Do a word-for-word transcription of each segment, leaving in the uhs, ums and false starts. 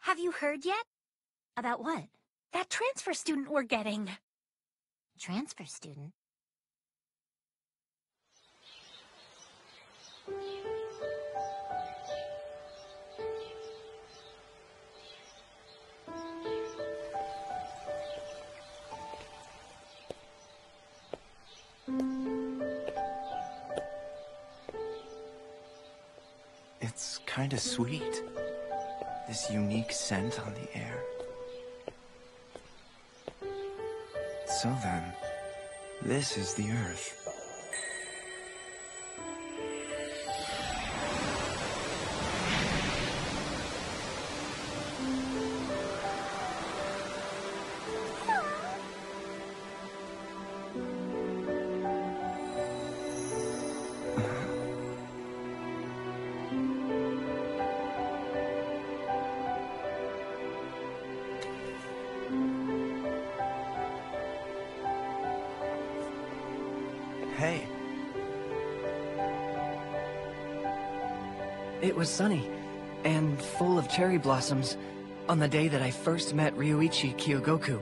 Have you heard yet? About what? That transfer student we're getting. Transfer student? It's kinda sweet. This unique scent on the air. So then, this is the Earth. Hey. It was sunny, and full of cherry blossoms, on the day that I first met Ryuichi Kyogoku.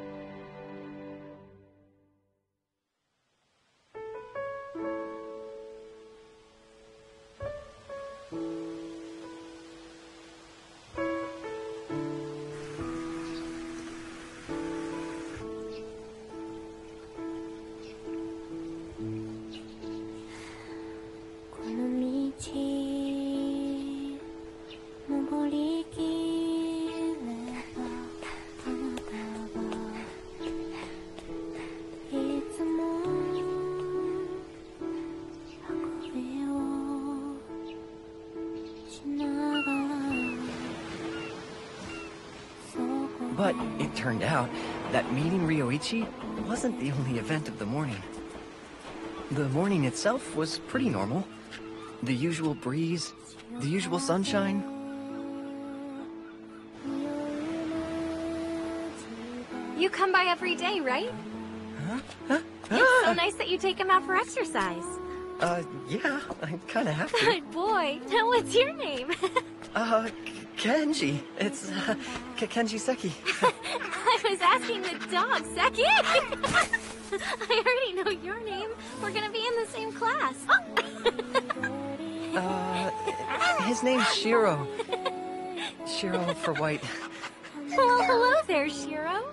But it turned out that meeting Ryuichi wasn't the only event of the morning. The morning itself was pretty normal. The usual breeze, the usual sunshine. You come by every day, right? Huh? Huh? It's so nice that you take him out for exercise. Uh, yeah, I kinda have to. Good boy. Now what's your name? uh, Kenji. It's, uh, K Kenji Seki. I was asking the dog, Seki! I already know your name. We're gonna be in the same class. uh, his name's Shiro. Shiro for white. Well, hello there, Shiro.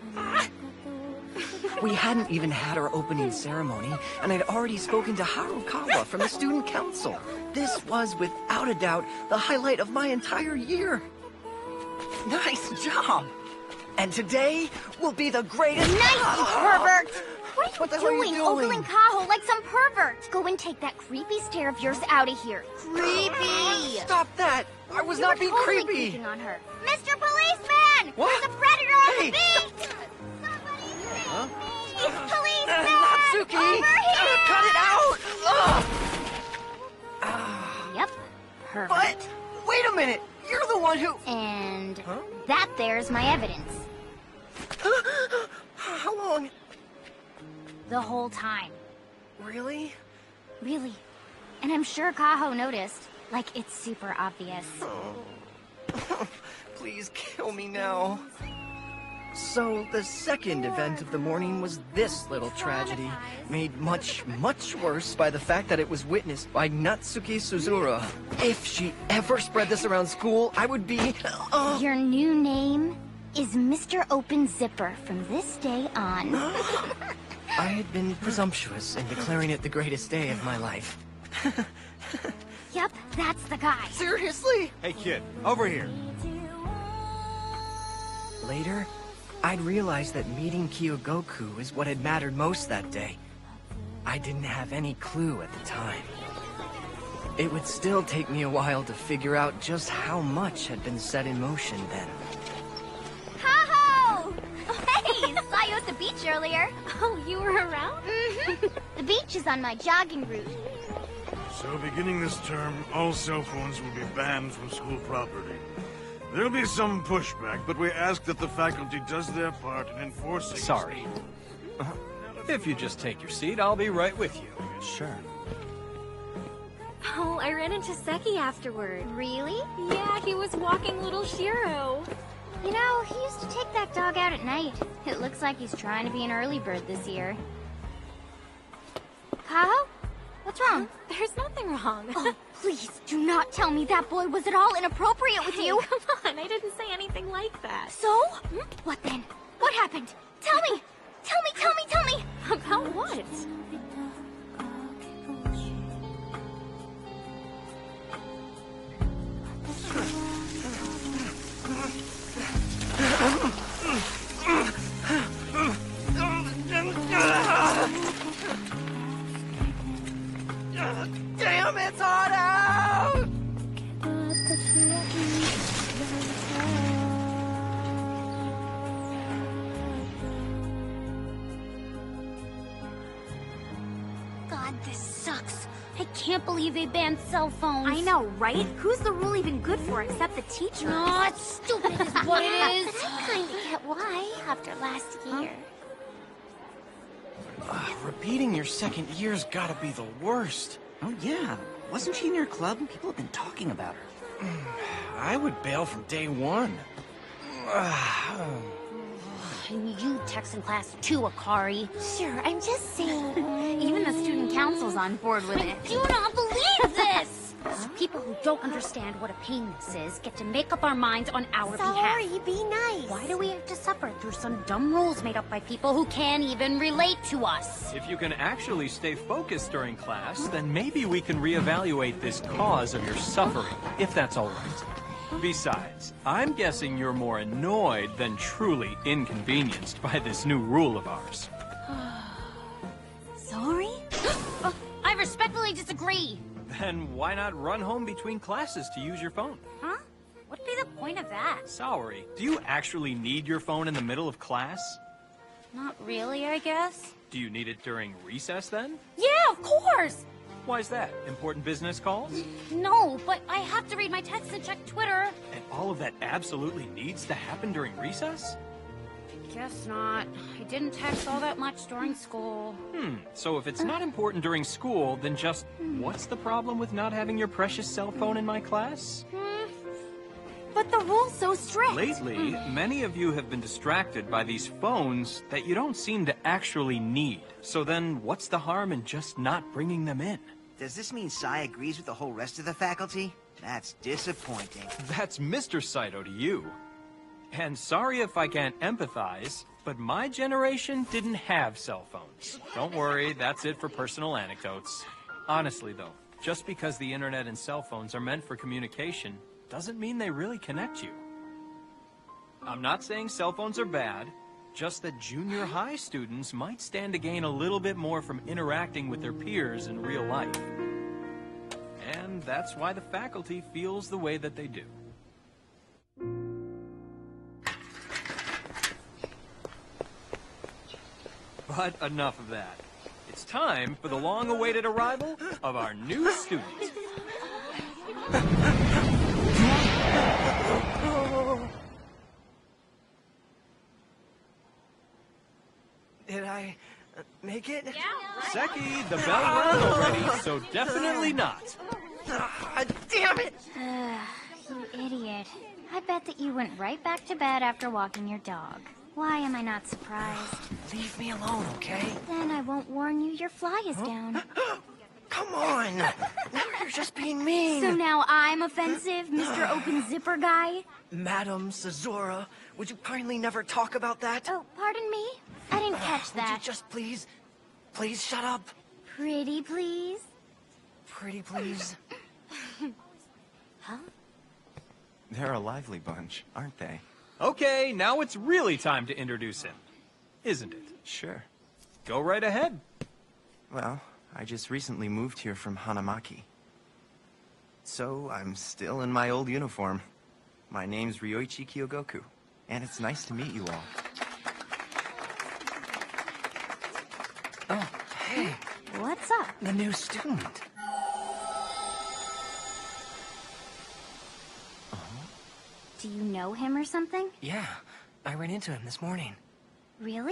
We hadn't even had our opening ceremony, and I'd already spoken to Harukawa from the student council. This was, without a doubt, the highlight of my entire year. Nice job! And today will be the greatest— Nice, you pervert! What, what the hell are you doing? Ogling Kaho like some pervert! Go and take that creepy stare of yours out of here. Creepy! Stop that! I was you not were being totally creepy! creeping on her. Mister Policeman! What? There's a predator on Hey, the beach! Somebody save Huh? me! Policeman! Natsuki! Over here! Uh, cut it out! Ugh. Ah. Yep, perfect. But, wait a minute! You're the one who— And Huh? that there's my evidence. How long? The whole time. Really? Really. And I'm sure Kaho noticed. Like, it's super obvious. Oh. Please kill me now. So, the second event of the morning was this little tragedy, made much, much worse by the fact that it was witnessed by Natsuki Suzura. If she ever spread this around school, I would be— uh... Your new name is Mister Open Zipper from this day on. I had been presumptuous in declaring it the greatest day of my life. Yep, that's the guy. Seriously? Hey kid, over here. Later, I'd realized that meeting Kyogoku is what had mattered most that day. I didn't have any clue at the time. It would still take me a while to figure out just how much had been set in motion then. Kaho! Hey, saw you at the beach earlier. Oh, you were around? Mm-hmm. The beach is on my jogging route. So beginning this term, all cell phones will be banned from school property. There'll be some pushback, but we ask that the faculty does their part in enforcing— Sorry. Uh, if you just take your seat, I'll be right with you. Sure. Oh, I ran into Seki afterward. Really? Yeah, he was walking little Shiro. You know, he used to take that dog out at night. It looks like he's trying to be an early bird this year. Kaho? What's wrong? There's nothing wrong. Oh, please do not tell me that boy was at all inappropriate with Hey, you. come on, I didn't say anything like that. So? What then? What happened? Tell me! Tell me, tell me, tell me! About what? Damn, it's hot out! God, this sucks. I can't believe they banned cell phones. I know, right? Who's the rule even good for except the teacher? Oh, it's stupid is what it is. I kinda get why after last year. Uh, repeating your second year's gotta be the worst. Oh, yeah. Wasn't she in your club? People have been talking about her. I would bail from day one. And you text in class too, Akari. Sure, I'm just saying. Even the student council's on board with I it. do not believe this! People who don't understand what a pain this is get to make up our minds on our behalf. Sorry, be nice. Why do we have to suffer through some dumb rules made up by people who can't even relate to us? If you can actually stay focused during class, then maybe we can reevaluate this cause of your suffering, if that's all right. Besides, I'm guessing you're more annoyed than truly inconvenienced by this new rule of ours. Sorry? Uh, I respectfully disagree. Then why not run home between classes to use your phone? Huh? What'd be the point of that? Saori, do you actually need your phone in the middle of class? Not really, I guess. Do you need it during recess then? Yeah, of course! Why's that? Important business calls? No, but I have to read my texts and check Twitter. And all of that absolutely needs to happen during recess? Guess not. I didn't text all that much during school. Hmm, so if it's not important during school, then just what's the problem with not having your precious cell phone in my class? Hmm. But the rule's so strict. Lately, many of you have been distracted by these phones that you don't seem to actually need. So then, what's the harm in just not bringing them in? Does this mean Sai agrees with the whole rest of the faculty? That's disappointing. That's Mister Saito to you. And sorry if I can't empathize, but my generation didn't have cell phones. Don't worry, that's it for personal anecdotes. Honestly though, just because the internet and cell phones are meant for communication doesn't mean they really connect you. I'm not saying cell phones are bad, just that junior high students might stand to gain a little bit more from interacting with their peers in real life. And that's why the faculty feels the way that they do. But enough of that. It's time for the long-awaited arrival of our new student. Did I uh, make it? Seki, the bell rang already, so definitely not. Ah, damn it! You idiot. I bet that you went right back to bed after walking your dog. Why am I not surprised? Leave me alone, okay? Then I won't warn you your fly is down. Come on! Now you're just being mean! So now I'm offensive, Mister Open Zipper Guy? Madam Sazora, would you kindly never talk about that? Oh, pardon me? I didn't catch Would you that. just please, please shut up? Pretty please? Pretty please. They're a lively bunch, aren't they? Okay, now it's really time to introduce him. Isn't it? Sure. Go right ahead. Well, I just recently moved here from Hanamaki. So, I'm still in my old uniform. My name's Ryoichi Kyogoku, and it's nice to meet you all. Oh, hey, What's up? the new student. Do you know him or something? Yeah, I ran into him this morning. Really?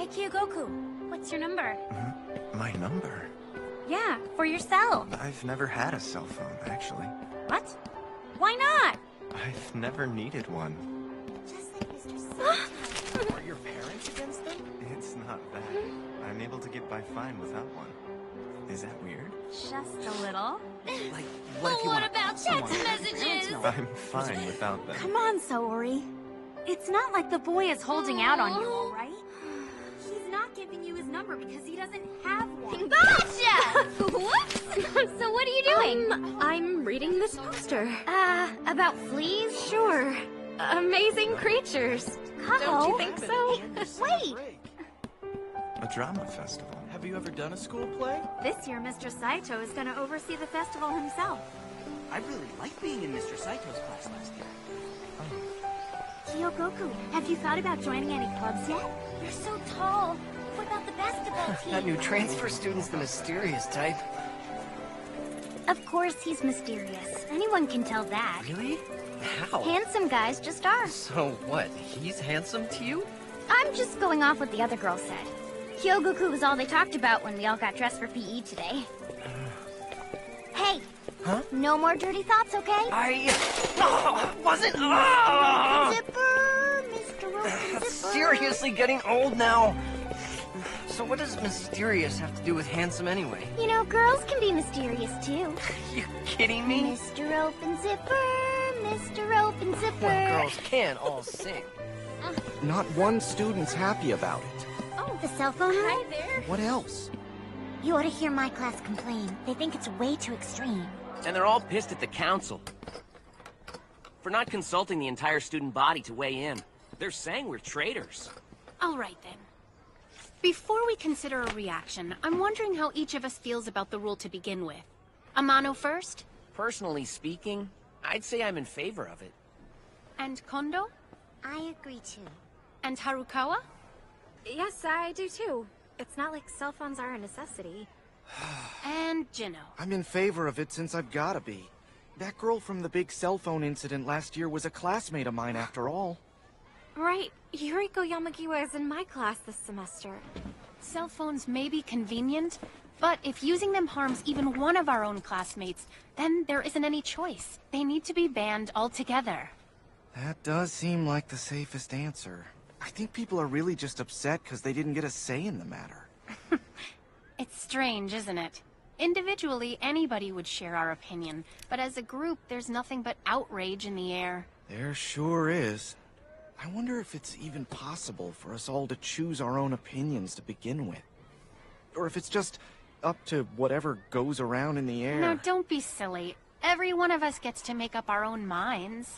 Hey, Kyogoku, what's your number? Mhm. My number? Yeah, for your cell. I've never had a cell phone, actually. What? Why not? I've never needed one. Just like Mister Saito. Are your parents against them? It's not that. I'm able to get by fine without one. Is that weird? Just a little. Like, what Well, if you what want to about text messages? I'm fine without them. Come on, Saori. It's not like the boy is holding out on you, all right? He's not giving you his number because he doesn't have one. Gotcha! Whoops! So what are you doing? Um, I'm reading this poster. Uh, about fleas? Sure. Amazing creatures. Don't you think so? Wait! A drama festival. Have you ever done a school play? This year, Mister Saito is going to oversee the festival himself. I really liked being in Mister Saito's class last year. Kyogoku, have you thought about joining any clubs yet? You're so tall. What about the basketball team? That new transfer student's the mysterious type. Of course he's mysterious. Anyone can tell that. Really? How? Handsome guys just are. So what? He's handsome to you? I'm just going off what the other girl said. Kyogoku was all they talked about when we all got dressed for P E today. Hey! Huh? No more dirty thoughts, okay? I... Oh, wasn't... Oh! Zipper! Mister Open Zipper! Seriously getting old now. So what does mysterious have to do with handsome anyway? You know, girls can be mysterious too. You kidding me? Mister Open Zipper! Mister Open Zipper! Well, girls can all sing. Not one student's happy about it. Oh, the cell phone room? Hi there. What else? You ought to hear my class complain. They think it's way too extreme. And they're all pissed at the council for not consulting the entire student body to weigh in. They're saying we're traitors. All right, then. Before we consider a reaction, I'm wondering how each of us feels about the rule to begin with. Amano first, Personally speaking, I'd say I'm in favor of it. and Kondo, I agree too. and Harukawa? Yes, I do too. It's not like cell phones are a necessity. And Jino. I'm in favor of it since I've gotta be. That girl from the big cell phone incident last year was a classmate of mine after all. Right. Yuriko Yamagiwa is in my class this semester. Cell phones may be convenient, but if using them harms even one of our own classmates, then there isn't any choice. They need to be banned altogether. That does seem like the safest answer. I think people are really just upset because they didn't get a say in the matter. It's strange, isn't it? Individually, anybody would share our opinion, but as a group, there's nothing but outrage in the air. There sure is. I wonder if it's even possible for us all to choose our own opinions to begin with. Or if it's just up to whatever goes around in the air. No, don't be silly. Every one of us gets to make up our own minds.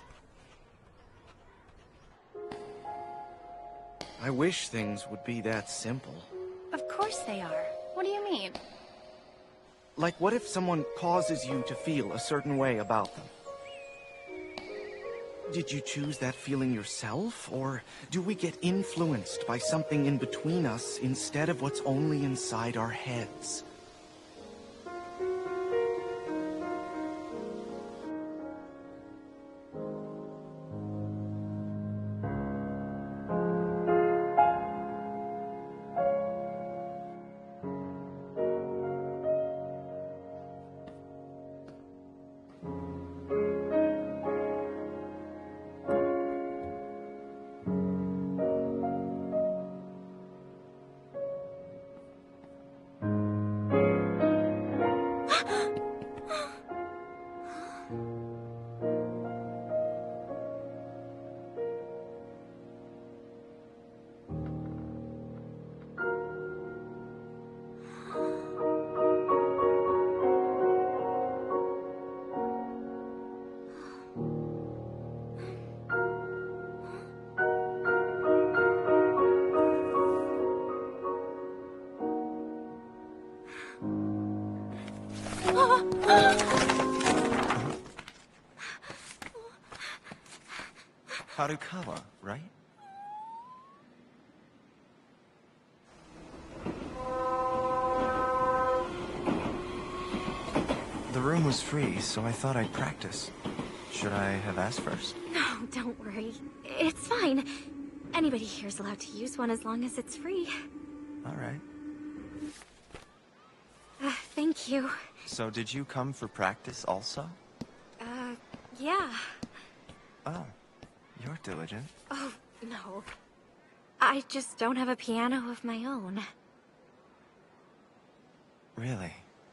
I wish things would be that simple. Of course they are. What do you mean? Like, what if someone causes you to feel a certain way about them? Did you choose that feeling yourself, or do we get influenced by something in between us instead of what's only inside our heads? Harukawa, right? The room was free, so I thought I'd practice. Should I have asked first? No, don't worry. It's fine. Anybody here is allowed to use one as long as it's free. All right. Uh, thank you. So did you come for practice also? Uh, yeah. Oh, you're diligent. Oh, no. I just don't have a piano of my own. Really?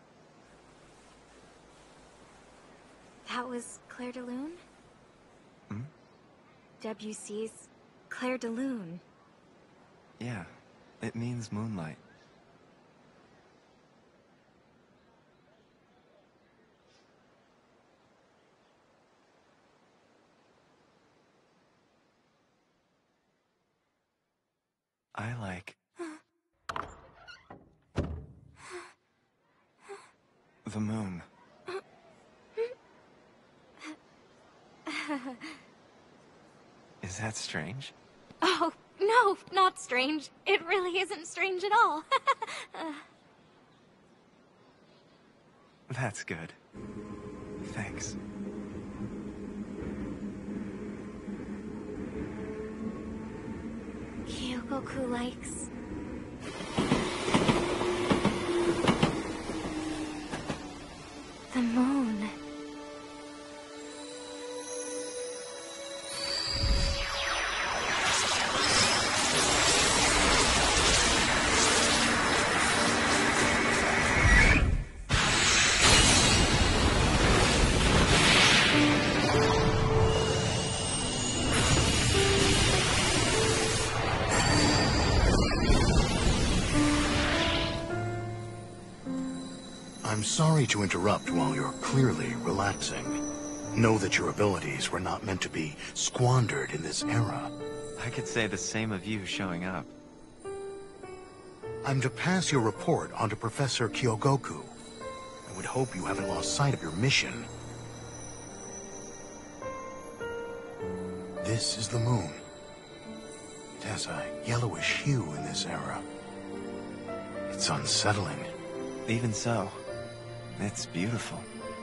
That was Claire de Lune? Hmm? Debussy's Claire de Lune. Yeah, it means moonlight. I like the moon. Is that strange? Oh, no, not strange. It really isn't strange at all. uh, That's good. Thanks. Kyogoku likes... the moon. I'm sorry to interrupt while you're clearly relaxing. Know that your abilities were not meant to be squandered in this era. I could say the same of you showing up. I'm to pass your report on to Professor Kyogoku. I would hope you haven't lost sight of your mission. This is the moon. It has a yellowish hue in this era. It's unsettling. Even so, it's beautiful.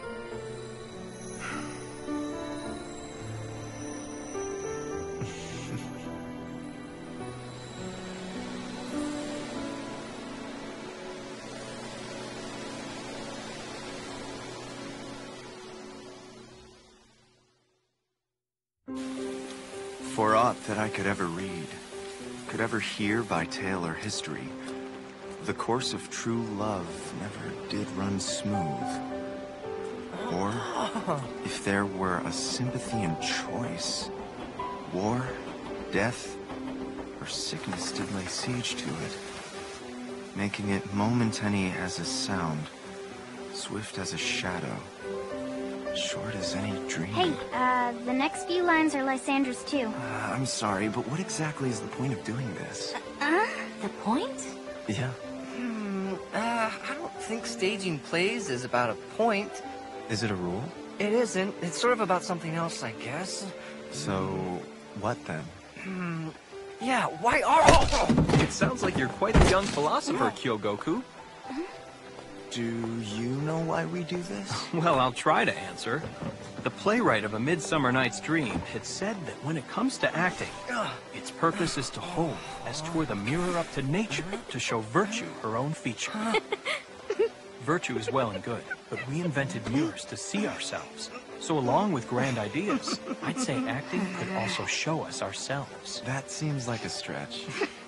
For aught that I could ever read, could ever hear by tale or history, the course of true love never did run smooth. Or, if there were a sympathy and choice, war, death, or sickness did lay siege to it, making it momentary as a sound, swift as a shadow, short as any dream. Hey, uh, the next few lines are Lysandra's too. Uh, I'm sorry, but what exactly is the point of doing this? Uh, the point? Yeah. Hmm, uh, I don't think staging plays is about a point. Is it a rule? It isn't. It's sort of about something else, I guess. So, what then? Hmm, yeah, why are... Oh! It sounds like you're quite a young philosopher, Kyogoku. Do you know why we do this? Well, I'll try to answer. The playwright of A Midsummer Night's Dream had said that when it comes to acting, its purpose is to hold, as twere the mirror up to nature, to show virtue her own feature. Virtue is well and good, but we invented mirrors to see ourselves. So along with grand ideas, I'd say acting could also show us ourselves. That seems like a stretch.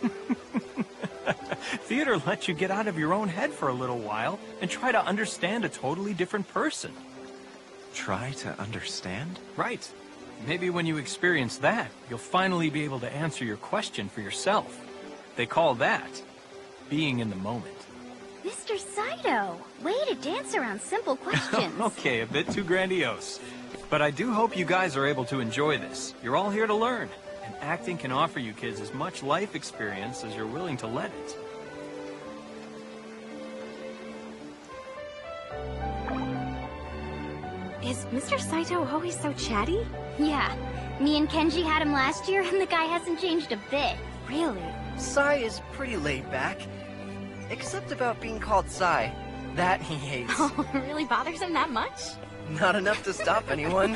Theater lets you get out of your own head for a little while and try to understand a totally different person. Try to understand? Right. Maybe when you experience that, you'll finally be able to answer your question for yourself. They call that being in the moment. Mister Saito, way to dance around simple questions. Okay, a bit too grandiose. But I do hope you guys are able to enjoy this. You're all here to learn, and acting can offer you kids as much life experience as you're willing to let it. Is Mister Saito always so chatty? Yeah, me and Kenji had him last year, and the guy hasn't changed a bit. Really? Sai is pretty laid back. Except about being called Sai. That he hates. Oh, it really bothers him that much? Not enough to stop anyone.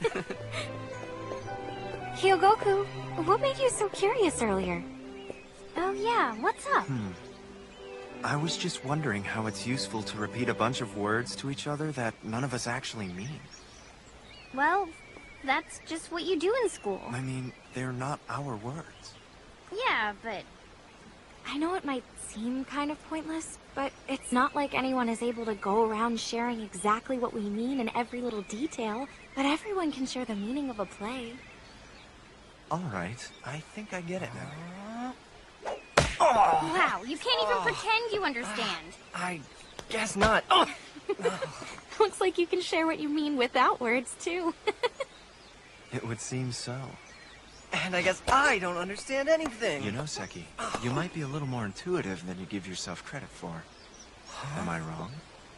Kyogoku, what made you so curious earlier? Oh yeah, what's up? Hmm. I was just wondering how it's useful to repeat a bunch of words to each other that none of us actually mean. Well, that's just what you do in school. I mean, they're not our words. Yeah, but... I know it might seem kind of pointless, but it's not like anyone is able to go around sharing exactly what we mean in every little detail, but everyone can share the meaning of a play. All right, I think I get it now. Oh. Wow, you can't even oh. pretend you understand. I guess not. Oh. Looks like you can share what you mean without words, too. It would seem so. And I guess I don't understand anything. You know, Seki, you might be a little more intuitive than you give yourself credit for. Huh? Am I wrong?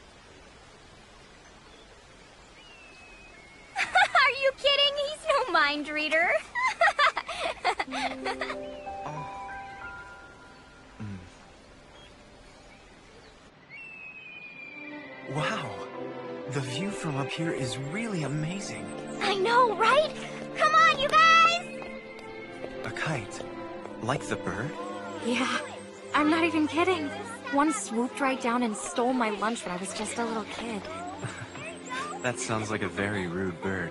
Are you kidding? He's no mind reader. Oh. Mm. Wow, the view from up here is really amazing. I know, right? Come on, you guys! A kite? Like the bird? Yeah, I'm not even kidding. One swooped right down and stole my lunch when I was just a little kid. That sounds like a very rude bird.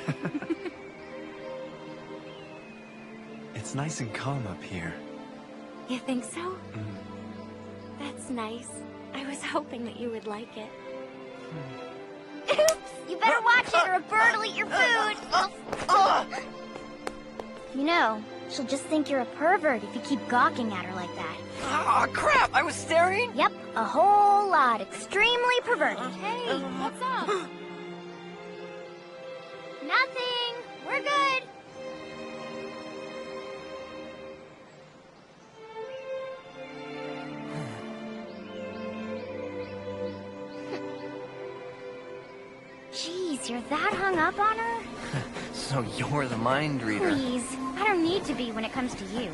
It's nice and calm up here. You think so? Mm. That's nice. I was hoping that you would like it. Oops! You better watch it or a bird will eat your food! You know, she'll just think you're a pervert if you keep gawking at her like that. Oh, crap! I was staring? Yep, a whole lot. Extremely perverted. Hey, what's up? Nothing. We're good. Jeez, you're that hung up on her? So you're the mind reader. Please, I don't need to be when it comes to you.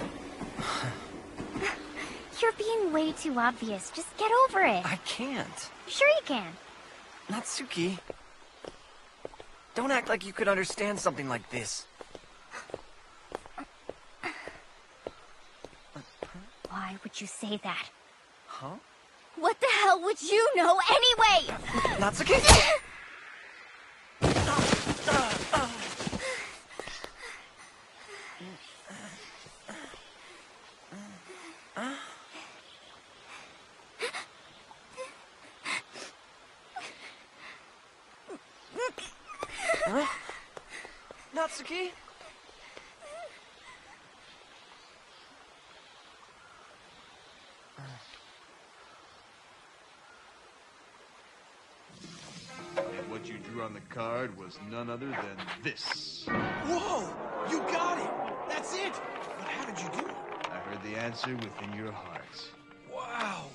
You're being way too obvious. Just get over it. I can't. Sure you can. Natsuki. Don't act like you could understand something like this. Why would you say that? Huh? What the hell would you know anyway? Natsuki! Huh? Natsuki? And what you drew on the card was none other than this. Whoa! You got it! That's it! But how did you do it? I heard the answer within your hearts. Wow!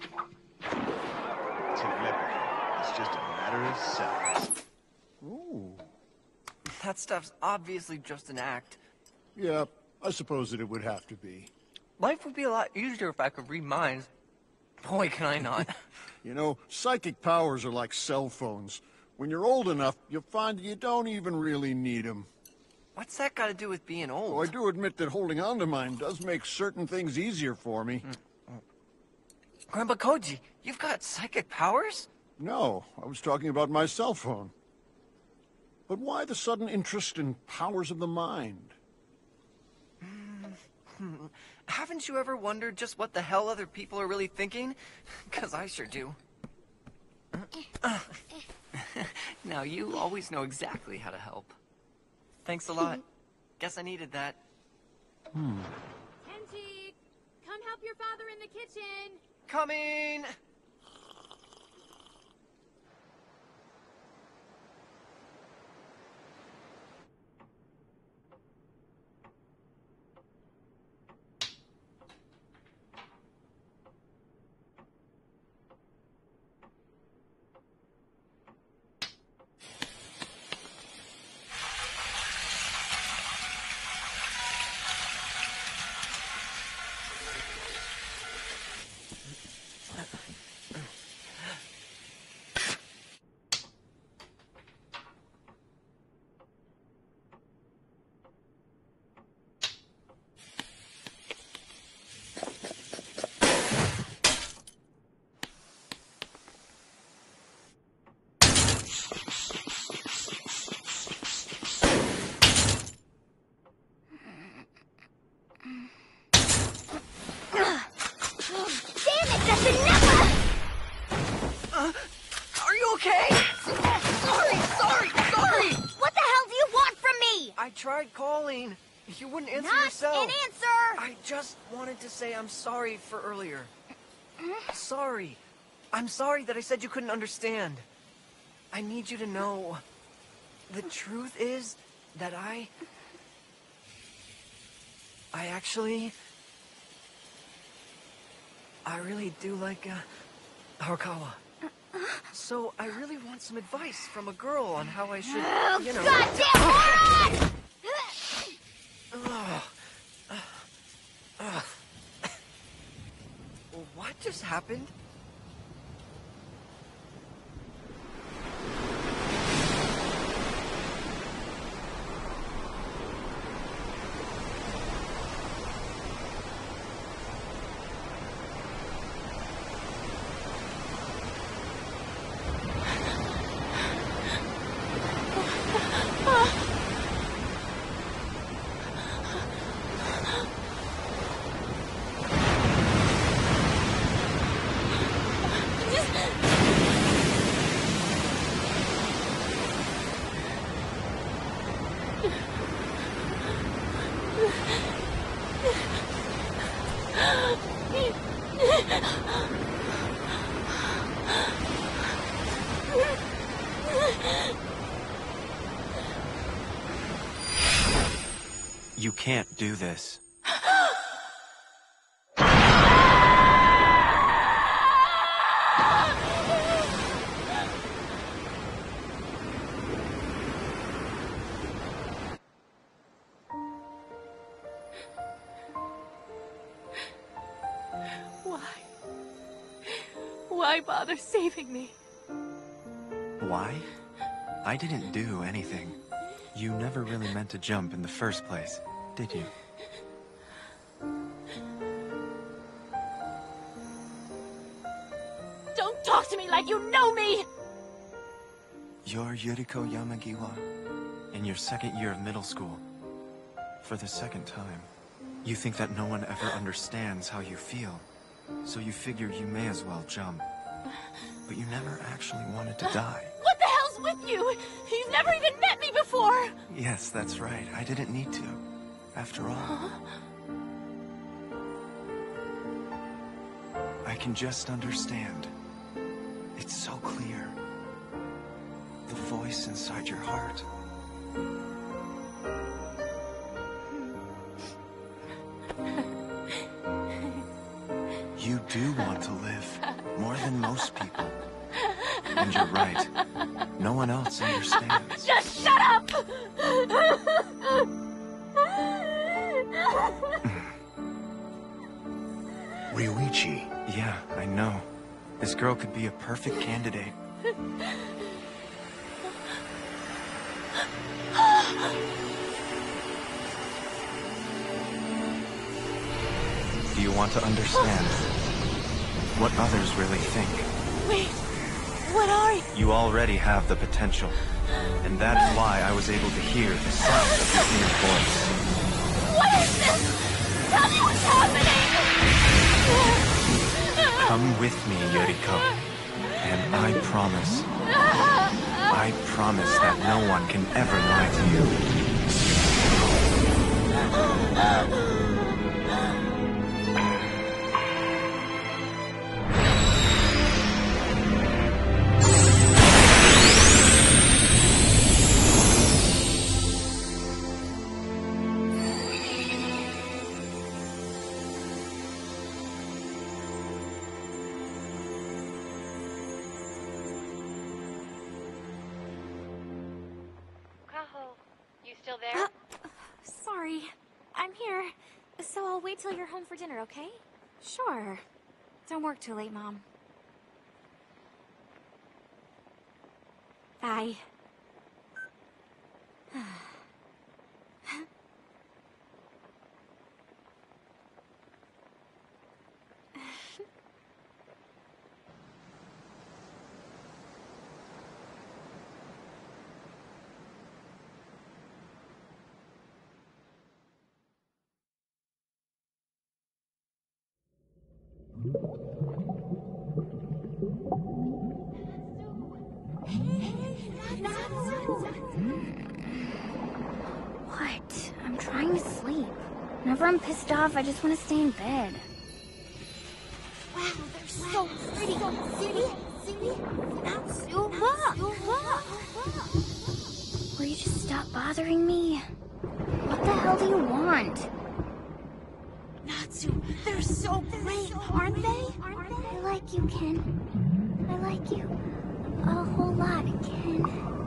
Telepathy. It's just a matter of seconds. Ooh. That stuff's obviously just an act. Yeah, I suppose that it would have to be. Life would be a lot easier if I could read minds. Boy, can I not. You know, psychic powers are like cell phones. When you're old enough, you'll find that you don't even really need them. What's that got to do with being old? Oh, I do admit that holding on to mine does make certain things easier for me. Mm. Grandpa Koji, you've got psychic powers? No, I was talking about my cell phone. But why the sudden interest in powers of the mind? Mm, haven't you ever wondered just what the hell other people are really thinking? Because I sure do. Now, you always know exactly how to help. Thanks a lot. Guess I needed that. Hmm. Kenji, come help your father in the kitchen. Coming! I tried calling. You wouldn't answer Not yourself. an answer! I just wanted to say I'm sorry for earlier. Sorry. I'm sorry that I said you couldn't understand. I need you to know... The truth is that I... I actually... I really do like, uh, Horikawa. So, I really want some advice from a girl on how I should, Oh, you know... goddamn moron! Ugh. Ugh. What just happened? You can't do this. Why? Why bother saving me? Why? I didn't do anything. You never really meant to jump in the first place, did you? Don't talk to me like you know me! You're Yuriko Yamagiwa, in your second year of middle school. For the second time. You think that no one ever understands how you feel, so you figure you may as well jump. But you never actually wanted to die. What the hell's with you? You've never even met me before! Yes, that's right. I didn't need to. After all. Huh? I can just understand. It's so clear. The voice inside your heart. You do want to live, more than most people. And you're right. No one else understands. Just shut up! Ryuichi. Yeah, I know. This girl could be a perfect candidate. Do you want to understand what others really think? Wait, what are you? You already have the potential, and that is why I was able to hear the sound of your inner voice. What is this? Tell me what's happening! Come with me, Yuriko, and I promise, I promise that no one can ever lie to you. Still there? Uh, sorry. I'm here. So I'll wait till you're home for dinner, okay? Sure. Don't work too late, Mom. Bye. What? I'm trying to sleep. Whenever I'm pissed off, I just want to stay in bed. Wow, they're so pretty. See? See? Natsuba! Will you just stop bothering me? What the hell do you want? Natsu, they're so great, aren't they? I like you, Ken. I like you a whole lot, Ken.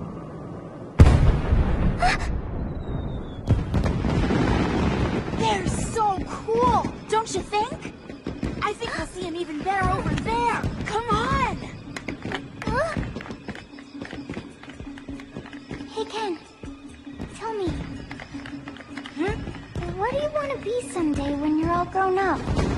They're so cool, don't you think? I think we'll see him even better over there. Come on! Huh? Hey, Ken. Tell me. Hmm? What do you want to be someday when you're all grown up?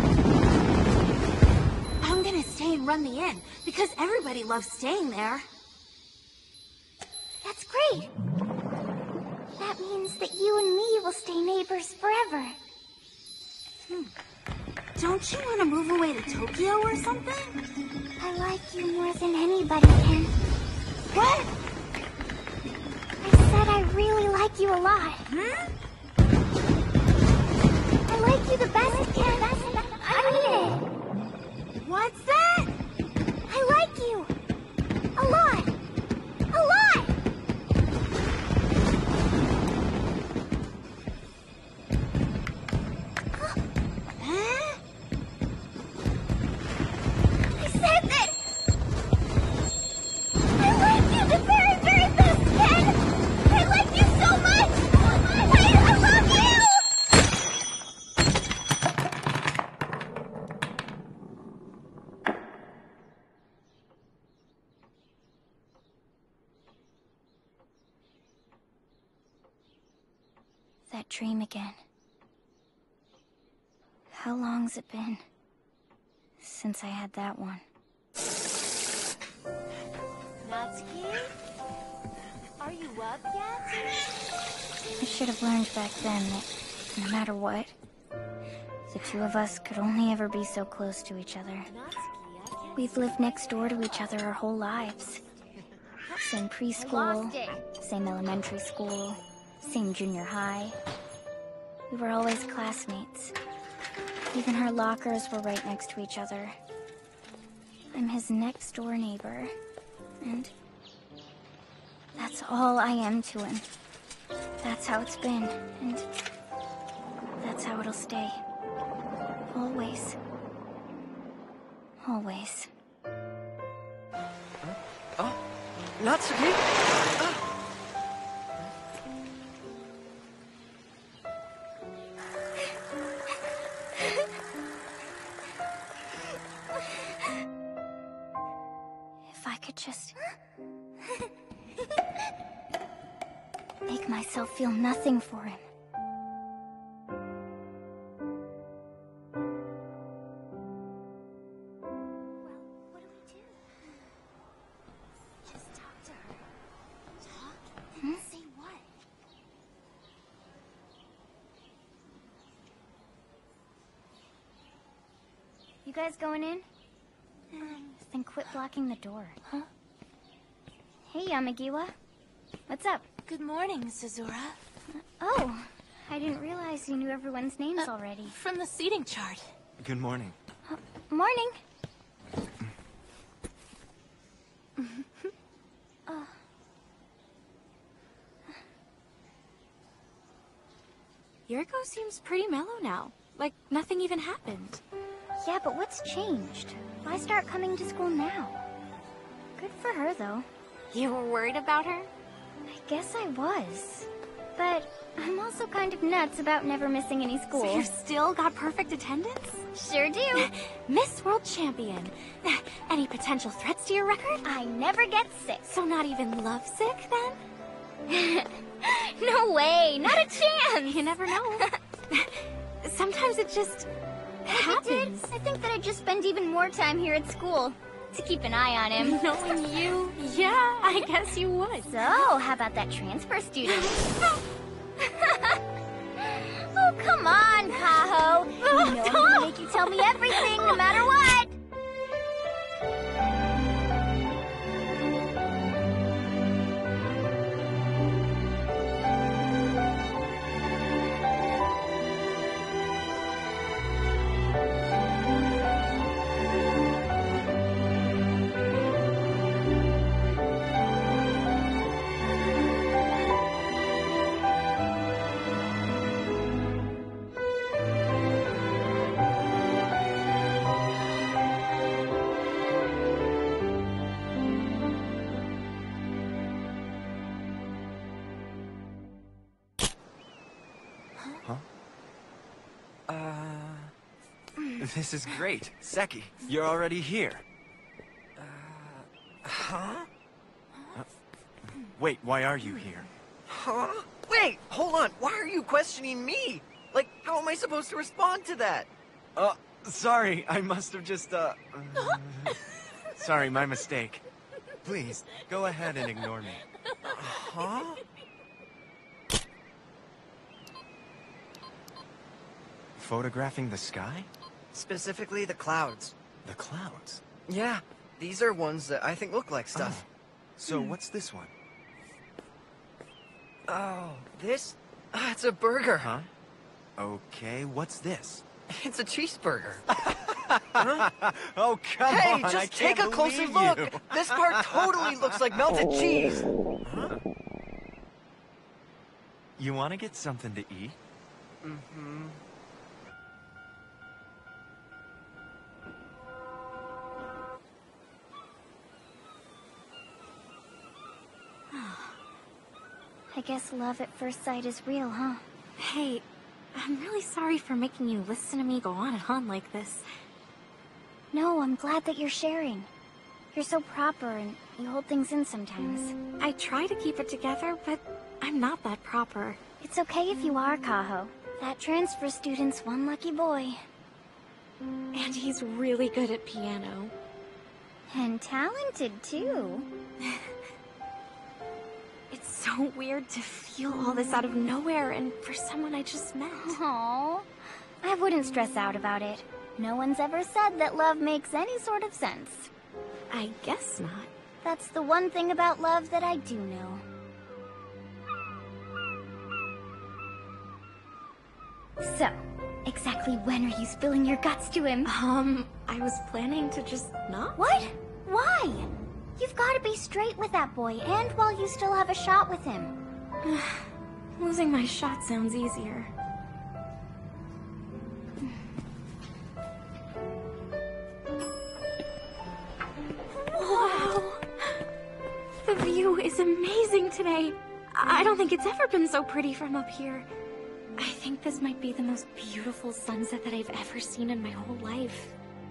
I'm gonna stay and run the inn, because everybody loves staying there. That's great. That means that you and me will stay neighbors forever. Hmm. Don't you want to move away to Tokyo or something? I like you more than anybody, Ken. What? I said I really like you a lot. Hmm? I like you the best, Ken. I mean it. What's that? I like you. A lot. A lot. Huh? I said that. I like you the very, very best, Ken. I like you so much. I, I love you. That dream again. How long's it been since I had that one? Natsuki? Are you up yet? I should have learned back then that no matter what, the two of us could only ever be so close to each other. We've lived next door to each other our whole lives. Same preschool, same elementary school, same junior high. We were always classmates. Even our lockers were right next to each other. I'm his next door neighbor, and that's all I am to him. That's how it's been, and that's how it'll stay. Always. Always. Oh, Natsuki? Ah. If I could just make myself feel nothing for him. Well, what do we do? Just talk to her. Talk? Hmm? Say what? You guys going in? Um, then quit blocking the door. Huh? Hey, Yamagiwa. What's up? Good morning, Suzura. Oh, I didn't realize you knew everyone's names Uh, already. From the seating chart. Good morning. Uh, morning. uh. Yuriko seems pretty mellow now. Like nothing even happened. Yeah, but what's changed? Why start coming to school now? Good for her, though. You were worried about her? I guess I was. But I'm also kind of nuts about never missing any school. So you still got perfect attendance? Sure do. Miss World Champion. Any potential threats to your record? I never get sick. So not even lovesick, then? No way, not a chance. You never know. Sometimes it just happens. I think that I'd just spend even more time here at school to keep an eye on him. Knowing you, yeah, I guess you would. So, how about that transfer student? Oh, come on, Kaho. You know I'm gonna make you tell me everything, no matter what. Huh? Uh... This is great. Seki, you're already here. Uh... Huh? Uh, wait, why are you here? Huh? Wait, hold on. Why are you questioning me? Like, how am I supposed to respond to that? Uh, sorry, I must have just, uh... uh sorry, my mistake. Please, go ahead and ignore me. Huh? Photographing the sky? Specifically the clouds. The clouds? Yeah, these are ones that I think look like stuff. Oh. So what's this one? Oh, this? Ah, it's a burger. Huh? Okay, what's this? It's a cheeseburger. Huh? Oh, come hey, on, just I take can't a closer believe look. you. This part totally looks like melted cheese. Huh? You want to get something to eat? Mm-hmm. I guess love at first sight is real, huh? Hey, I'm really sorry for making you listen to me go on and on like this. No, I'm glad that you're sharing. You're so proper and you hold things in sometimes. I try to keep it together, but I'm not that proper. It's okay if you are, Kaho. That transfer student's one lucky boy. And he's really good at piano. And talented, too. It's so weird to feel all this out of nowhere and for someone I just met. Aww. I wouldn't stress out about it. No one's ever said that love makes any sort of sense. I guess not. That's the one thing about love that I do know. So, exactly when are you spilling your guts to him? Um, I was planning to just not. What? Why? You've got to be straight with that boy, and while you still have a shot with him. Losing my shot sounds easier. Wow! The view is amazing today. I don't think it's ever been so pretty from up here. I think this might be the most beautiful sunset that I've ever seen in my whole life.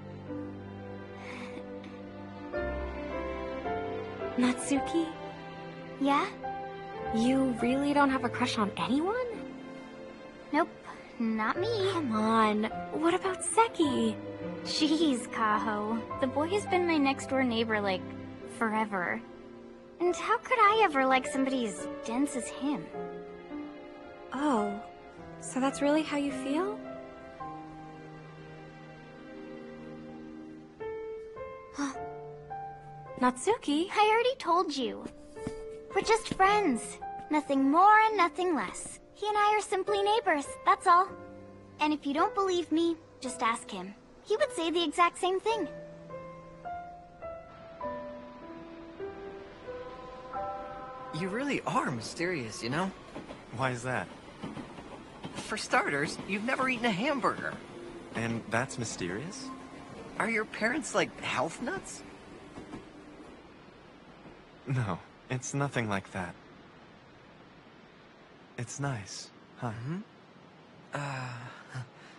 Natsuki? Yeah? You really don't have a crush on anyone? Nope, not me. Come on, what about Seki? Jeez, Kaho. The boy has been my next-door neighbor, like, forever. And how could I ever like somebody as dense as him? Oh, so that's really how you feel? Natsuki? I already told you. We're just friends. Nothing more and nothing less. He and I are simply neighbors, that's all. And if you don't believe me, just ask him. He would say the exact same thing. You really are mysterious, you know? Why is that? For starters, you've never eaten a hamburger. And that's mysterious? Are your parents, like, health nuts? No, it's nothing like that. It's nice, huh? Mm-hmm. Uh...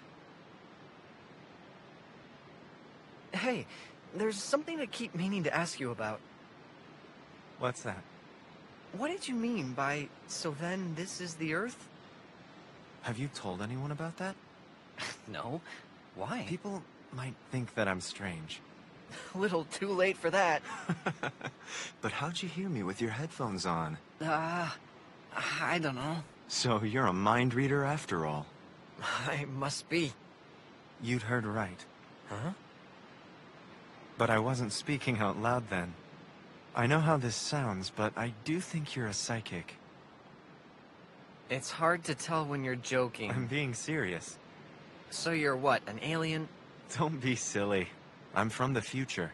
Hey, there's something I keep meaning to ask you about. What's that? What did you mean by, so then this is the Earth? Have you told anyone about that? No. Why? People might think that I'm strange. A little too late for that. But how'd you hear me with your headphones on? Uh, I don't know. So you're a mind reader after all. I must be. You'd heard right. Huh? But I wasn't speaking out loud then. I know how this sounds, but I do think you're a psychic. It's hard to tell when you're joking. I'm being serious. So you're what, an alien? Don't be silly. I'm from the future.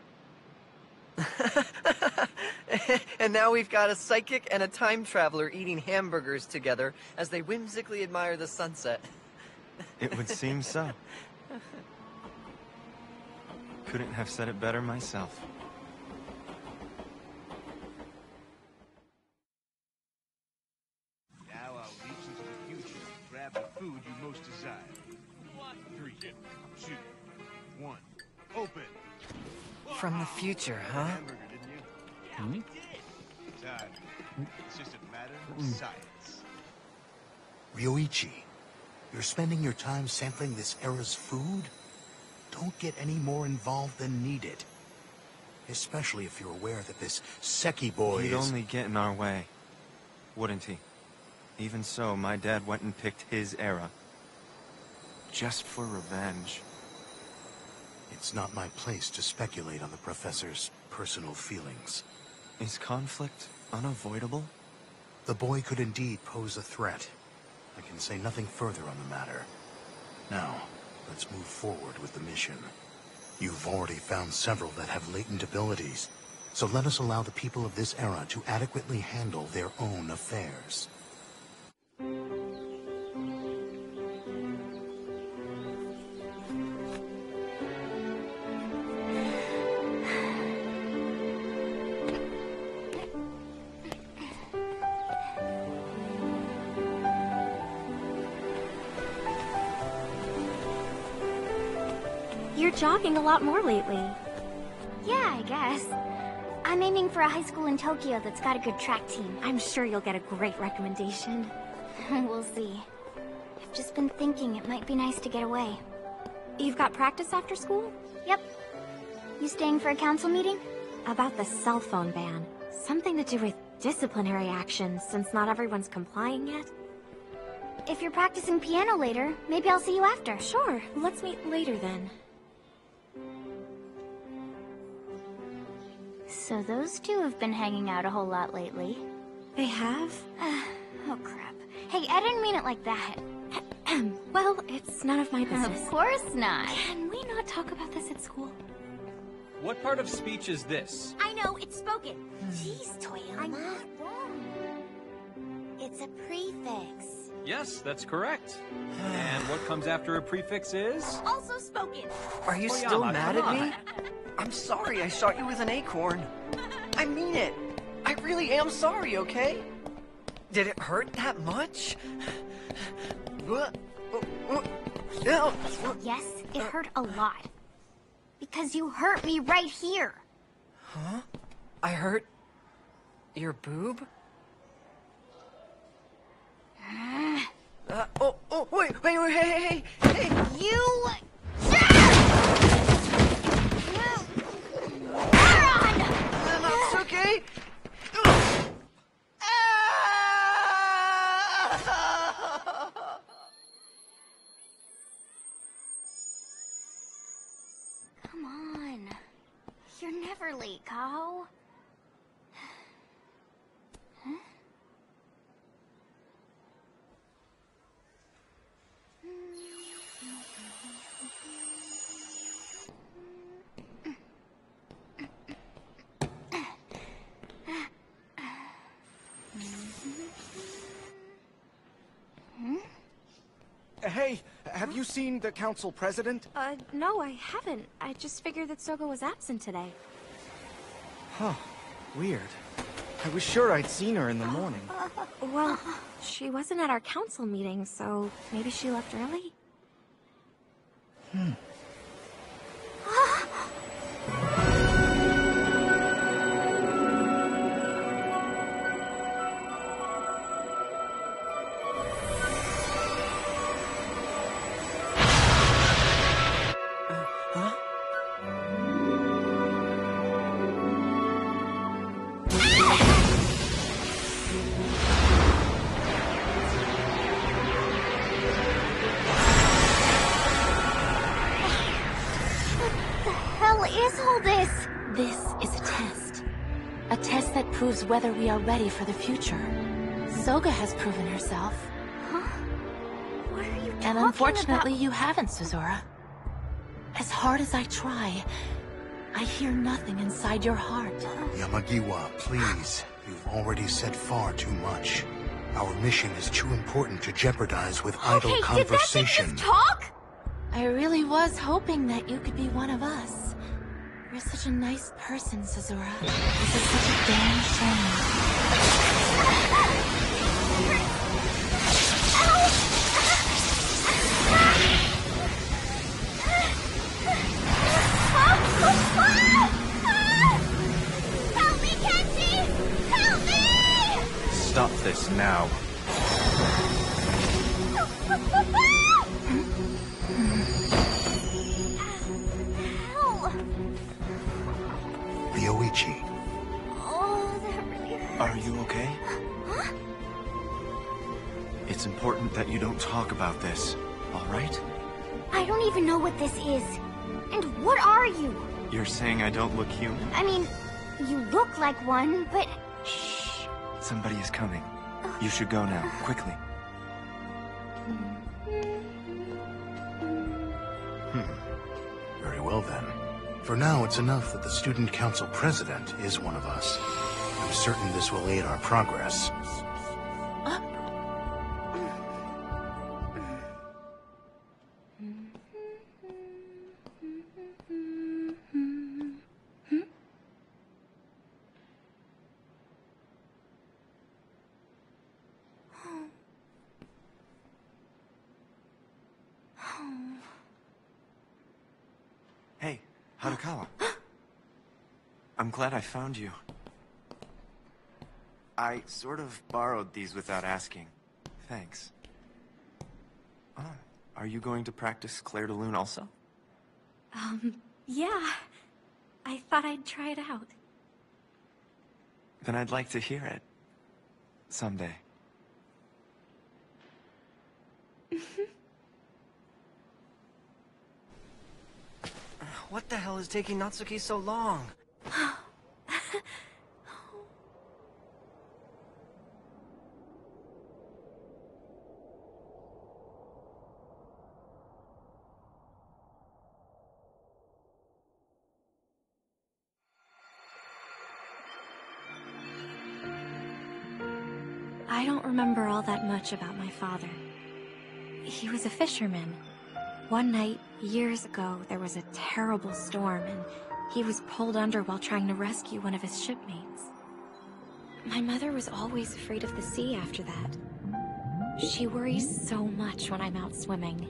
And now we've got a psychic and a time traveler eating hamburgers together as they whimsically admire the sunset. It would seem so. Couldn't have said it better myself. Now I'll reach into the future and grab the food you most desire. Three, two, one, open. From the future, huh? Hamburger, didn't you? Hmm? Time. It's just a matter of science. Ryoichi, you're spending your time sampling this era's food? Don't get any more involved than needed. Especially if you're aware that this Seki boy He'd is... only get in our way, wouldn't he? Even so, my dad went and picked his era. Just for revenge. It's not my place to speculate on the professor's personal feelings. Is conflict unavoidable? The boy could indeed pose a threat. I can say nothing further on the matter. Now, let's move forward with the mission. You've already found several that have latent abilities, so let us allow the people of this era to adequately handle their own affairs. You're jogging a lot more lately. Yeah, I guess. I'm aiming for a high school in Tokyo that's got a good track team. I'm sure you'll get a great recommendation. We'll see. I've just been thinking it might be nice to get away. You've got practice after school? Yep. You staying for a council meeting? About the cell phone ban. Something to do with disciplinary actions, since not everyone's complying yet. If you're practicing piano later, maybe I'll see you after. Sure, let's meet later then. So those two have been hanging out a whole lot lately. They have? Oh, crap. Hey, I didn't mean it like that. Well, it's none of my business. Of course not. Can we not talk about this at school? What part of speech is this? I know, it's spoken. Jeez, Toyama. I'm not wrong. It's a prefix. Yes, that's correct. And what comes after a prefix is? Also spoken. Are you Toyama, still mad come at me? on. I'm sorry I shot you with an acorn. I mean it. I really am sorry, okay? Did it hurt that much? Yes, it hurt a lot. Because you hurt me right here. Huh? I hurt your boob? Uh, oh, oh, wait, wait, wait, hey, hey, hey, hey! You... That's okay. Come on. You're never late, Kao. Huh? Hey, have you seen the council president? Uh, no, I haven't. I just figured that Soga was absent today. Huh. Weird. I was sure I'd seen her in the morning. Well, she wasn't at our council meeting, so maybe she left early? Hmm. Proves whether we are ready for the future. Soga has proven herself. Huh? What are you talking And unfortunately, about? you haven't, Suzura. As hard as I try, I hear nothing inside your heart. Yamagiwa, please. You've already said far too much. Our mission is too important to jeopardize with idle okay, conversation. Did that thing just talk? I really was hoping that you could be one of us. You're such a nice person, Suzura. This is such a damn shame. now. Ryoichi. Oh, that really hurts. Are you okay? Huh? It's important that you don't talk about this, all right? I don't even know what this is. And what are you? You're saying I don't look human? I mean, you look like one, but... Shh. Somebody is coming. You should go now, quickly. Hmm. Very well then. For now, it's enough that the Student Council President is one of us. I'm certain this will aid our progress. Hey, Harukawa. I'm glad I found you. I sort of borrowed these without asking. Thanks. Oh, are you going to practice Clair de Lune also? Um, yeah. I thought I'd try it out. Then I'd like to hear it. Someday. What the hell is taking Natsuki so long? I don't remember all that much about my father. He was a fisherman. One night, years ago, there was a terrible storm, and he was pulled under while trying to rescue one of his shipmates. My mother was always afraid of the sea after that. She worries so much when I'm out swimming.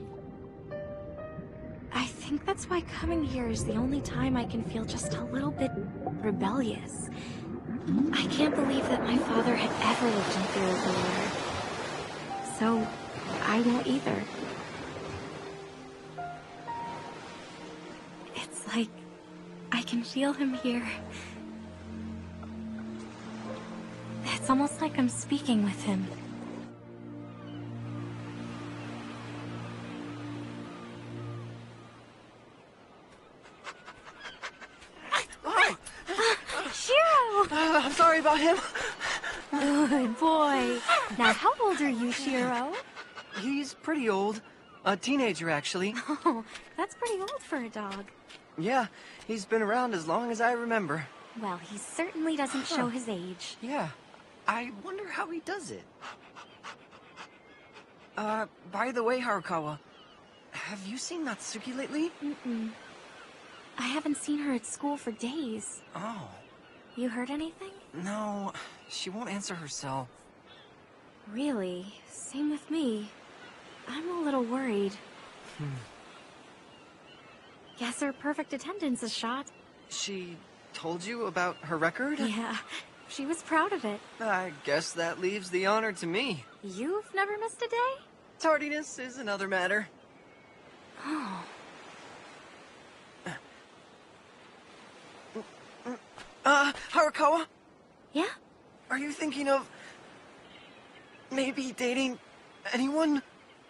I think that's why coming here is the only time I can feel just a little bit rebellious. I can't believe that my father had ever lived in fear of the water. So, I won't either. It's like I can feel him here. It's almost like I'm speaking with him. Uh, I'm sorry about him. Good boy. Now, how old are you, Shiro? He's pretty old. A teenager, actually. Oh, that's pretty old for a dog. Yeah, he's been around as long as I remember. Well, he certainly doesn't Huh. show his age. Yeah. I wonder how he does it. Uh, by the way, Harukawa, have you seen Natsuki lately? Mm-mm. I haven't seen her at school for days. Oh. You heard anything? No, she won't answer her cell. Really? Same with me. I'm a little worried. Hmm. Guess her perfect attendance is shot. She told you about her record? Yeah, she was proud of it. I guess that leaves the honor to me. You've never missed a day? Tardiness is another matter. Oh. Uh, Harukawa? Yeah? Are you thinking of maybe dating anyone?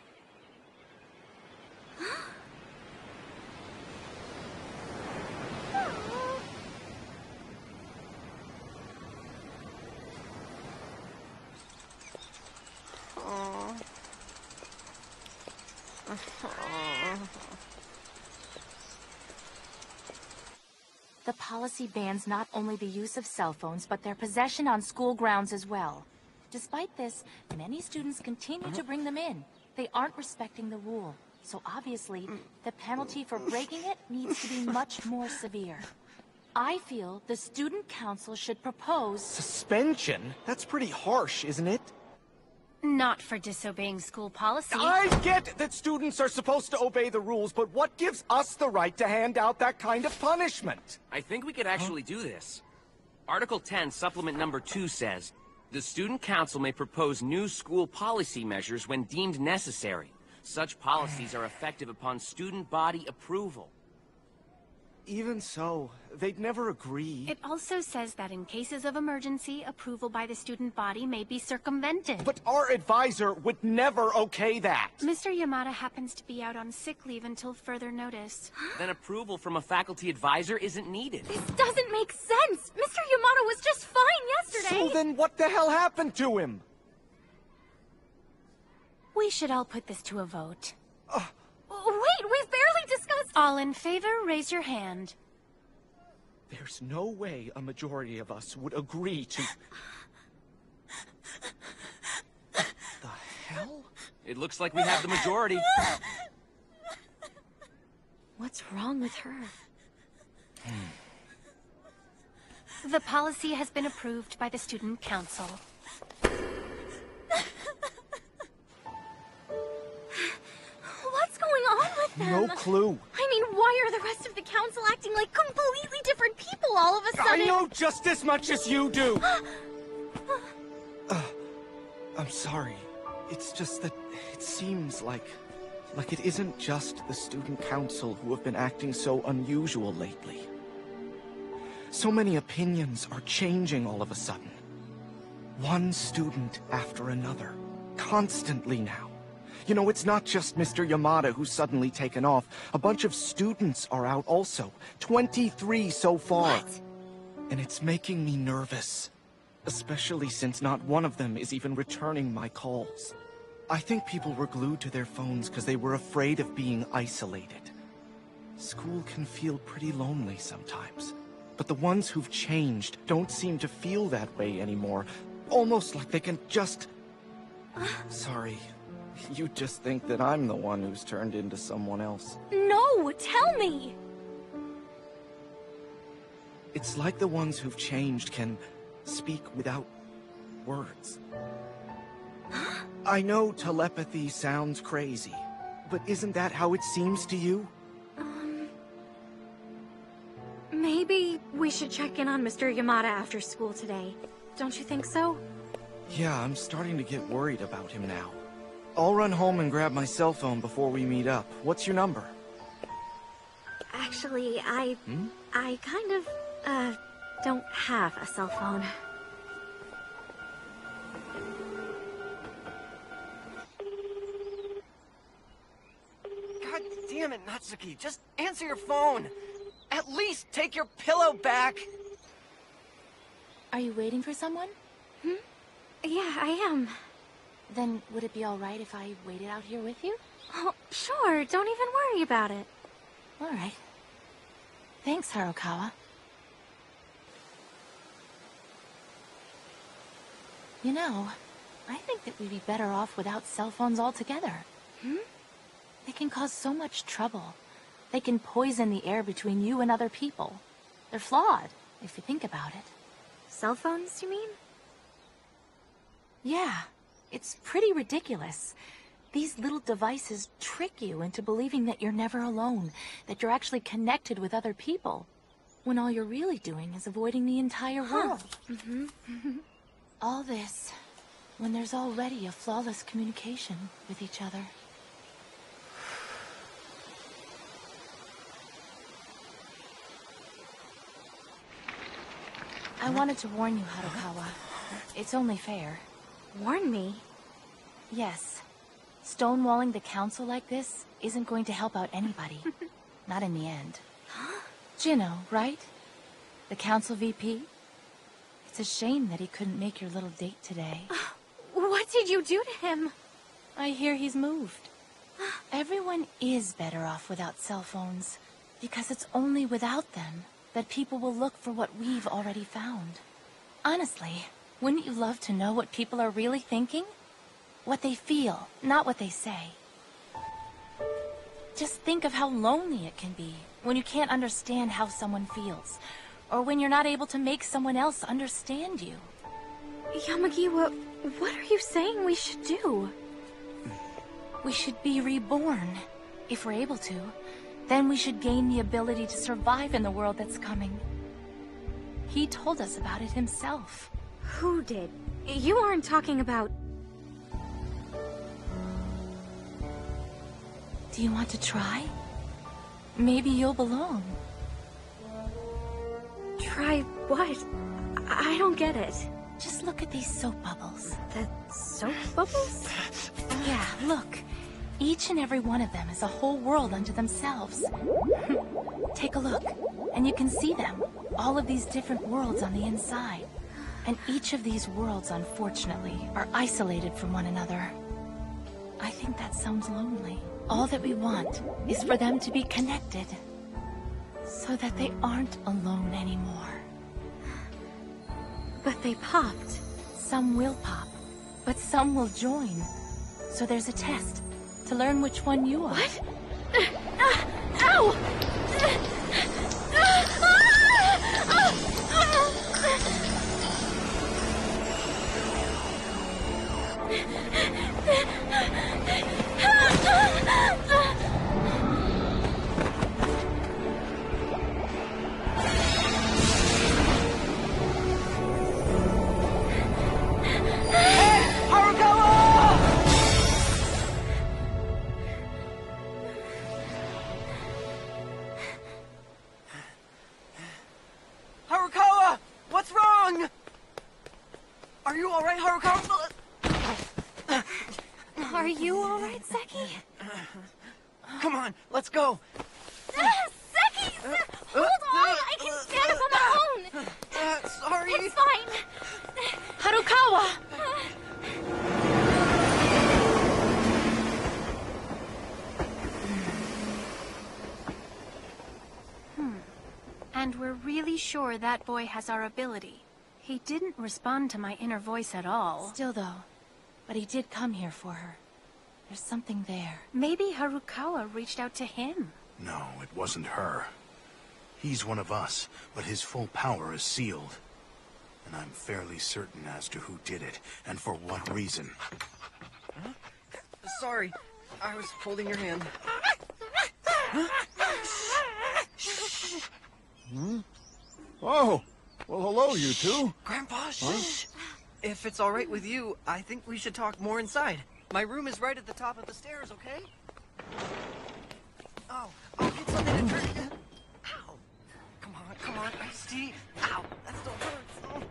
The policy bans not only the use of cell phones, but their possession on school grounds as well. Despite this, many students continue to bring them in. They aren't respecting the rule. So obviously, the penalty for breaking it needs to be much more severe. I feel the student council should propose... Suspension? That's pretty harsh, isn't it? Not for disobeying school policy. I get that students are supposed to obey the rules, but what gives us the right to hand out that kind of punishment? I think we could actually huh? do this. Article ten, supplement number two says, The student council may propose new school policy measures when deemed necessary. Such policies are effective upon student body approval. Even so, they'd never agree. It also says that in cases of emergency, approval by the student body may be circumvented. But our advisor would never okay that. Mister Yamada happens to be out on sick leave until further notice. Then approval from a faculty advisor isn't needed. This doesn't make sense! Mister Yamada was just fine yesterday! So then what the hell happened to him? We should all put this to a vote. Uh, Wait, we've barely discussed— All in favor, raise your hand. There's no way a majority of us would agree to... The hell? It looks like we have the majority. What's wrong with her? The policy has been approved by the student council. What's going on with them? No clue. I mean, why are the rest of the council acting like completely different people all of a sudden? I know just as much as you do! uh, I'm sorry. It's just that it seems like... like it isn't just the student council who have been acting so unusual lately. So many opinions are changing all of a sudden. One student after another. Constantly now. You know, it's not just Mister Yamada who's suddenly taken off. A bunch of students are out also. twenty-three so far. What? And it's making me nervous. Especially since not one of them is even returning my calls. I think people were glued to their phones because they were afraid of being isolated. School can feel pretty lonely sometimes. But the ones who've changed don't seem to feel that way anymore. Almost like they can just... Sorry. You just think that I'm the one who's turned into someone else. No, tell me! It's like the ones who've changed can speak without words. I know telepathy sounds crazy, but isn't that how it seems to you? Um... Maybe we should check in on Mister Yamada after school today. Don't you think so? Yeah, I'm starting to get worried about him now. I'll run home and grab my cell phone before we meet up. What's your number? Actually, I... Hmm? I kind of, uh, don't have a cell phone. God damn it, Natsuki. Just answer your phone. At least take your pillow back. Are you waiting for someone? Hmm? Yeah, I am. Then would it be all right if I waited out here with you? Oh, sure. Don't even worry about it. All right. Thanks, Harukawa. You know, I think that we'd be better off without cell phones altogether. Hmm? They can cause so much trouble. They can poison the air between you and other people. They're flawed, if you think about it. Cell phones, you mean? Yeah. It's pretty ridiculous. These little devices trick you into believing that you're never alone, that you're actually connected with other people, when all you're really doing is avoiding the entire world. Huh. Mm-hmm. All this, when there's already a flawless communication with each other. I wanted to warn you, Harukawa. It's only fair. Warn me? Yes. Stonewalling the council like this isn't going to help out anybody. Not in the end. Jinno, right? The council V P? It's a shame that he couldn't make your little date today. What did you do to him? I hear he's moved. Everyone is better off without cell phones, because it's only without them that people will look for what we've already found. Honestly, wouldn't you love to know what people are really thinking? What they feel, not what they say. Just think of how lonely it can be when you can't understand how someone feels, or when you're not able to make someone else understand you. Yamagi, what, what are you saying we should do? We should be reborn, if we're able to. Then we should gain the ability to survive in the world that's coming. He told us about it himself. Who did? You aren't talking about... Do you want to try? Maybe you'll belong. Try what? I don't get it. Just look at these soap bubbles. The soap bubbles? Yeah, look. Each and every one of them is a whole world unto themselves. Take a look, and you can see them. All of these different worlds on the inside. And each of these worlds, unfortunately, are isolated from one another. I think that sounds lonely. All that we want is for them to be connected, so that they aren't alone anymore. But they popped. Some will pop, but some will join. So there's a test to learn which one you are. What? Uh, ow! Harukawa! What's wrong? Are you alright, Harukawa? Are you alright, Seki? Come on, let's go. Uh, Seki! Hold on! I can stand up on my own! Uh, sorry. It's fine! Harukawa! Hmm. And we're really sure that boy has our ability. He didn't respond to my inner voice at all. Still though, but he did come here for her. There's something there. Maybe Harukawa reached out to him. No, it wasn't her. He's one of us, but his full power is sealed. And I'm fairly certain as to who did it, and for what reason. Huh? Sorry, I was holding your hand. Hmm? Oh, well, hello, you two. Grandpa, shh. Huh? If it's all right with you, I think we should talk more inside. My room is right at the top of the stairs, okay? Oh, I'll get something to drink. Ow. Come on, come on, iced tea. Ow, that still hurts. Oh.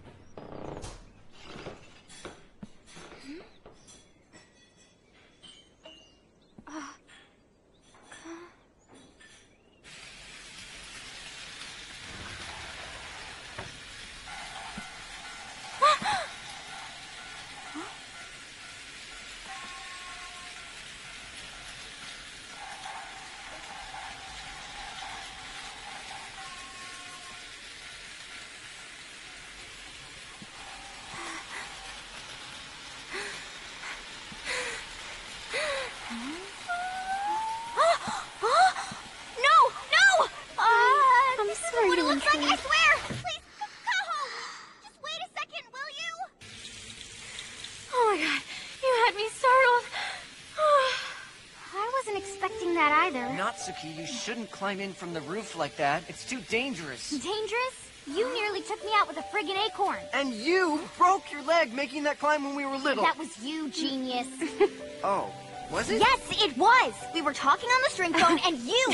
Natsuki, you shouldn't climb in from the roof like that. It's too dangerous. Dangerous? You nearly took me out with a friggin' acorn. And you broke your leg making that climb when we were little. That was you, genius. Oh, was it? Yes, it was. We were talking on the string phone and you...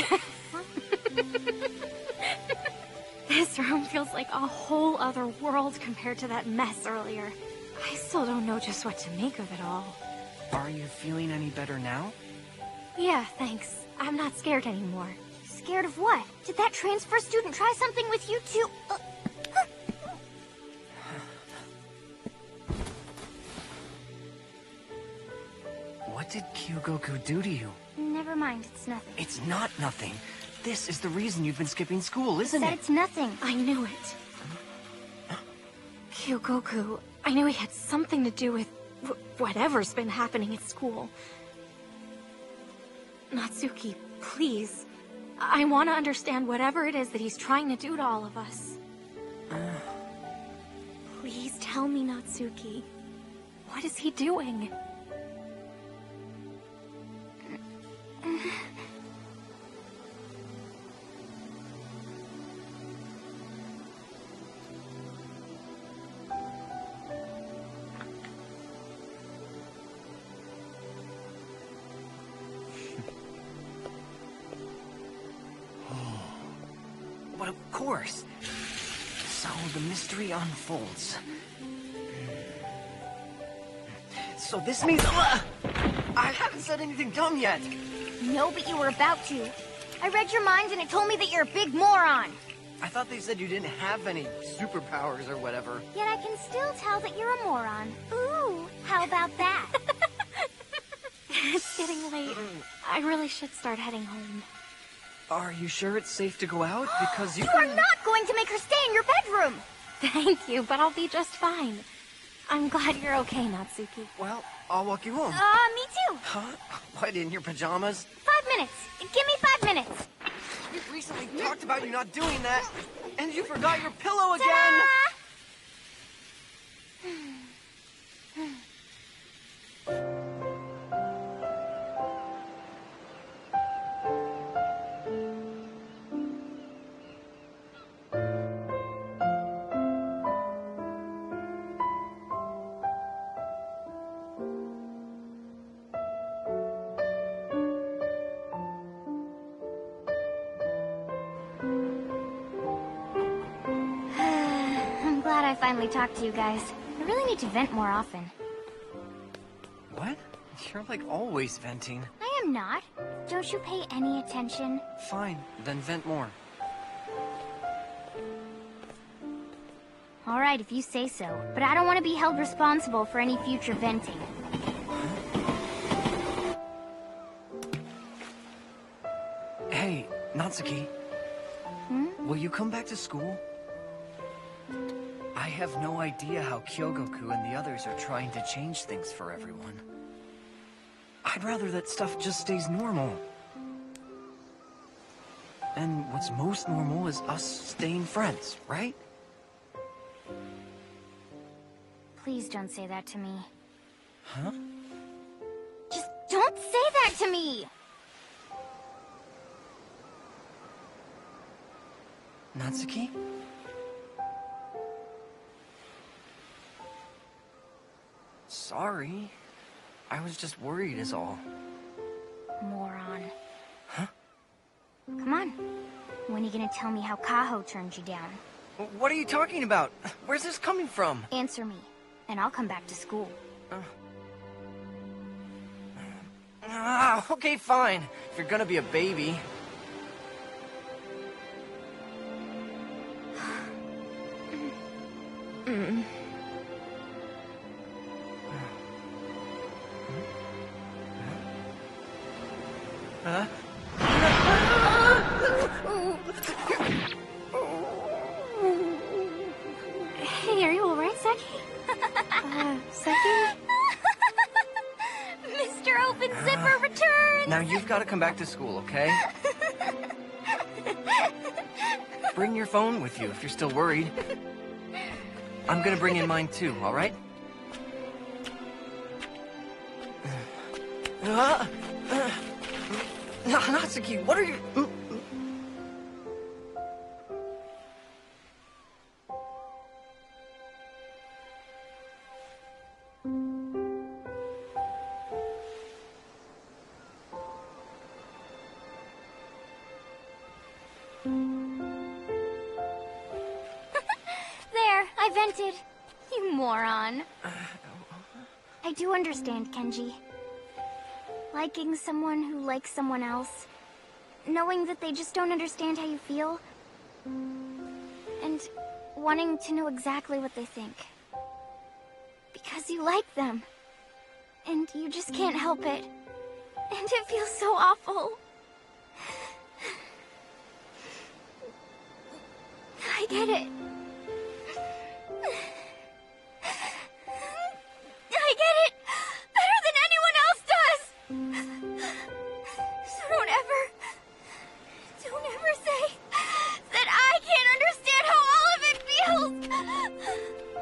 This room feels like a whole other world compared to that mess earlier. I still don't know just what to make of it all. Are you feeling any better now? Yeah, thanks. I'm not scared anymore. Scared of what? Did that transfer student try something with you too? Uh, What did Kyogoku do to you? Never mind, it's nothing. It's not nothing. This is the reason you've been skipping school, isn't Said it? it's nothing. I knew it. Kyogoku, I knew he had something to do with w whatever's been happening at school. Natsuki, please. I want to understand whatever it is that he's trying to do to all of us. Uh. Please tell me, Natsuki. What is he doing? but of course. So the mystery unfolds. So this means... Uh, I haven't said anything dumb yet. No, but you were about to. I read your mind and it told me that you're a big moron. I thought they said you didn't have any superpowers or whatever. Yet I can still tell that you're a moron. Ooh, how about that? It's getting late. I really should start heading home. Are you sure it's safe to go out? Because you You can... are not going to make her stay in your bedroom! Thank you, but I'll be just fine. I'm glad you're okay, Natsuki. Well, I'll walk you home. Uh, me too. Huh? What, in your pajamas? Five minutes. Give me five minutes. We recently talked about you not doing that, and you forgot your pillow again! I'm glad I finally talked to you guys. I really need to vent more often. What? You're like always venting. I am not. Don't you pay any attention? Fine, then vent more. All right, if you say so. But I don't want to be held responsible for any future venting. Hey, Natsuki. Hmm? Will you come back to school? I have no idea how Kyogoku and the others are trying to change things for everyone. I'd rather that stuff just stays normal. And what's most normal is us staying friends, right? Please don't say that to me. Huh? Just don't say that to me! Natsuki? Sorry. I was just worried is all. Moron. Huh? Come on. When are you gonna tell me how Kaho turned you down? What are you talking about? Where's this coming from? Answer me, and I'll come back to school. Uh. Ah, okay, fine. If you're gonna be a baby. Mm. Huh? Hey, are you alright, Saki? uh, Saki? Mister Open Zipper returns! Now you've got to come back to school, okay? Bring your phone with you if you're still worried. I'm gonna bring in mine too, alright? Uh, uh, Natsuki, what are you... There, I vented. You moron. I do understand, Kenji. Liking someone who likes someone else. Knowing that they just don't understand how you feel. And wanting to know exactly what they think. Because you like them. And you just can't help it. And it feels so awful. I get it. I get it better than anyone else does. So don't ever, don't ever say that I can't understand how all of it feels.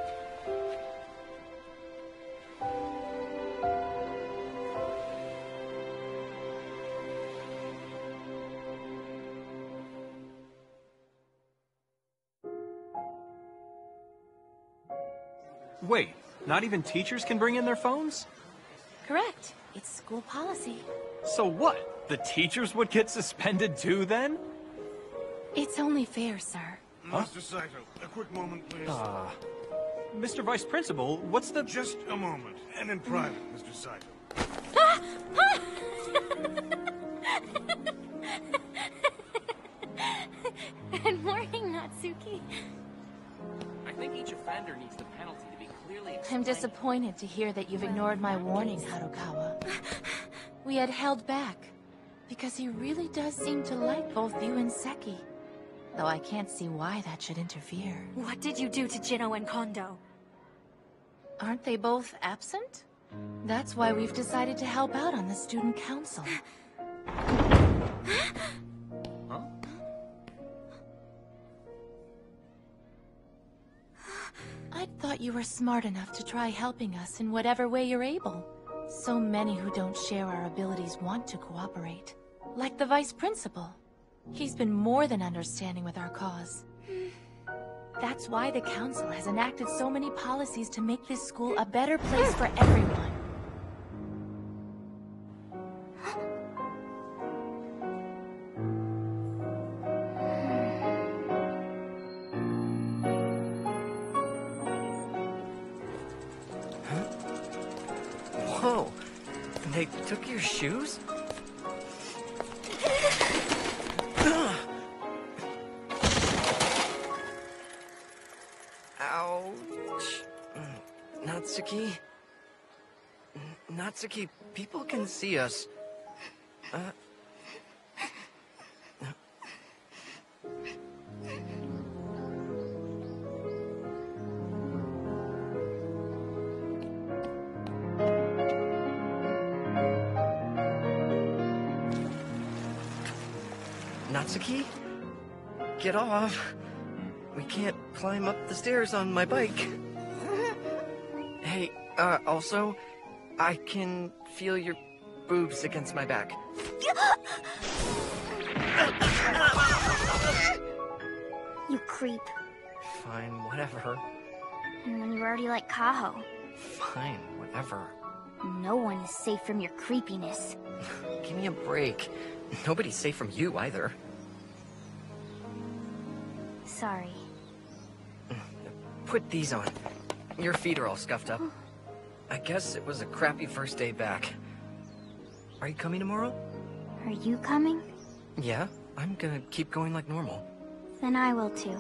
Wait, not even teachers can bring in their phones? Correct. It's school policy. So what? The teachers would get suspended too then? It's only fair, sir. Master Saito, a quick moment, please. Uh, Mister Vice Principal, what's the... Just a moment, and in private, Mister Saito. Good morning, Natsuki. I think each offender needs the penalty to be clearly I'm explained. disappointed to hear that you've ignored my warning, Harukawa. We had held back, because he really does seem to like both you and Seki. Though I can't see why that should interfere. What did you do to Jino and Kondo? Aren't they both absent? That's why we've decided to help out on the student council. Huh? I thought you were smart enough to try helping us in whatever way you're able. So many who don't share our abilities want to cooperate. Like the vice principal. He's been more than understanding with our cause. That's why the council has enacted so many policies to make this school a better place for everyone. Whoa, they took your shoes? Ouch. Natsuki? N- Natsuki, people can see us. Uh... Natsuki? Get off. We can't climb up the stairs on my bike. Hey, uh, also, I can feel your boobs against my back. You creep. Fine, whatever. And when you already like Kaho. Fine, whatever. No one is safe from your creepiness. Give me a break. Nobody's safe from you, either. Sorry. Put these on. Your feet are all scuffed up. I guess it was a crappy first day back. Are you coming tomorrow? Are you coming? Yeah, I'm gonna keep going like normal. Then I will too.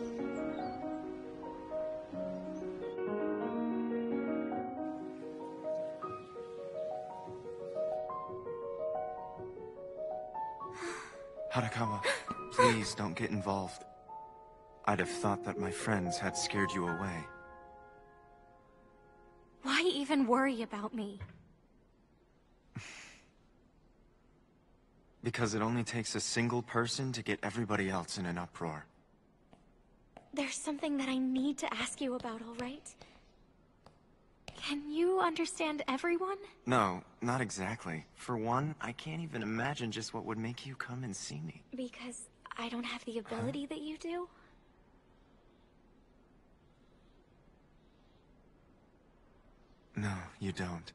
Harukawa, please don't get involved. I'd have thought that my friends had scared you away. Why even worry about me? Because it only takes a single person to get everybody else in an uproar. There's something that I need to ask you about, all right? Can you understand everyone? No, not exactly. For one, I can't even imagine just what would make you come and see me. Because I don't have the ability that you do? No, you don't.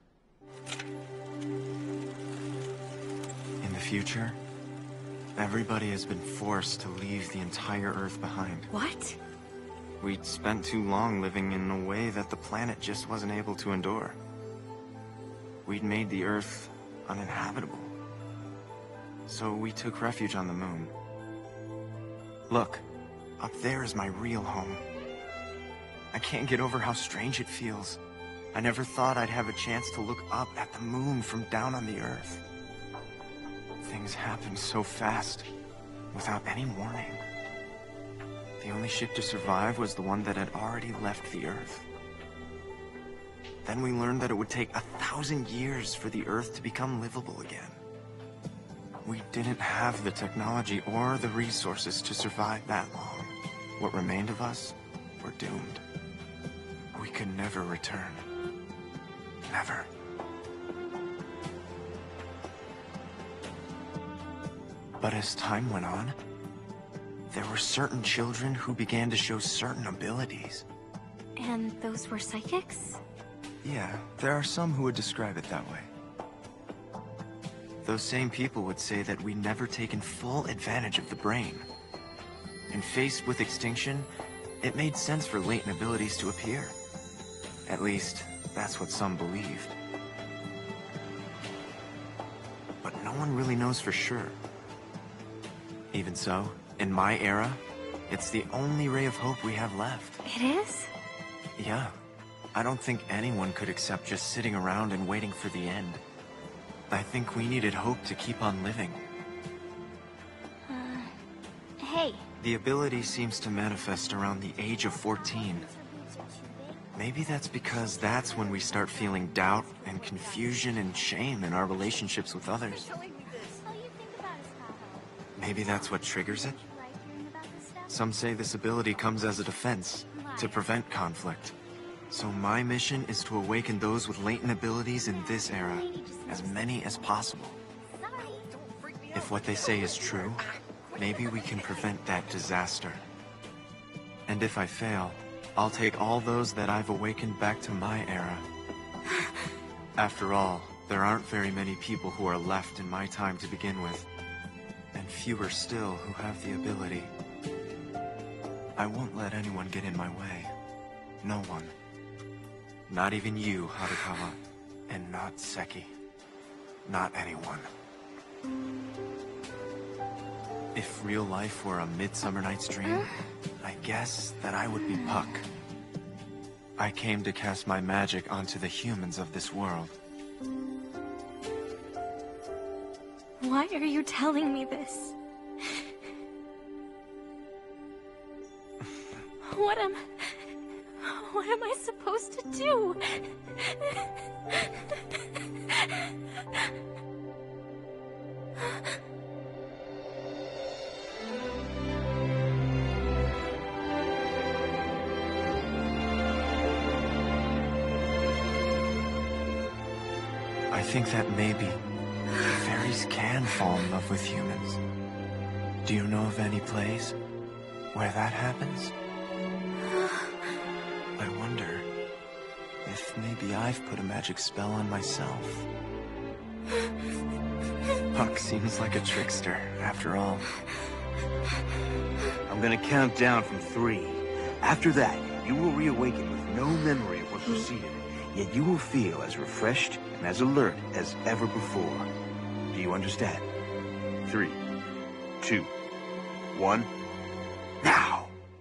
In the future, everybody has been forced to leave the entire Earth behind. What? We'd spent too long living in a way that the planet just wasn't able to endure. We'd made the Earth uninhabitable. So we took refuge on the moon. Look, up there is my real home. I can't get over how strange it feels. I never thought I'd have a chance to look up at the moon from down on the Earth. Things happened so fast, without any warning. The only ship to survive was the one that had already left the Earth. Then we learned that it would take a thousand years for the Earth to become livable again. We didn't have the technology or the resources to survive that long. What remained of us were doomed. We could never return. Never. But as time went on, there were certain children who began to show certain abilities. And those were psychics? Yeah, there are some who would describe it that way. Those same people would say that we'd never taken full advantage of the brain. And faced with extinction, it made sense for latent abilities to appear. At least, that's what some believed. But no one really knows for sure. Even so, in my era, it's the only ray of hope we have left. It is? Yeah. I don't think anyone could accept just sitting around and waiting for the end. I think we needed hope to keep on living. Uh, hey. The ability seems to manifest around the age of fourteen. Maybe that's because that's when we start feeling doubt and confusion and shame in our relationships with others. Maybe that's what triggers it? Some say this ability comes as a defense, to prevent conflict. So my mission is to awaken those with latent abilities in this era, as many as possible. If what they say is true, maybe we can prevent that disaster. And if I fail, I'll take all those that I've awakened back to my era. After all, there aren't very many people who are left in my time to begin with, and fewer still who have the ability. I won't let anyone get in my way. No one. Not even you, Harukawa. And not Seki. Not anyone. If real life were a Midsummer Night's Dream, I guess that I would be Puck. I came to cast my magic onto the humans of this world. Why are you telling me this? What am... What am I supposed to do? I think that maybe fairies can fall in love with humans. Do you know of any place where that happens? I wonder if maybe I've put a magic spell on myself. Puck seems like a trickster, after all. I'm gonna count down from three. After that, you will reawaken with no memory of what preceded, yet you will feel as refreshed and as alert as ever before. Do you understand? Three, two, one, now!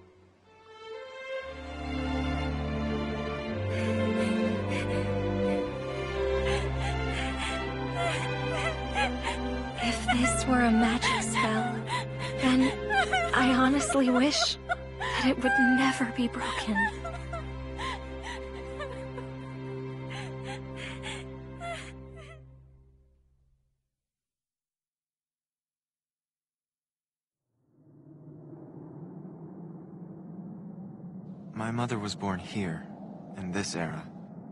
If this were a magic spell, then I honestly wish that it would never be broken. My mother was born here, in this era.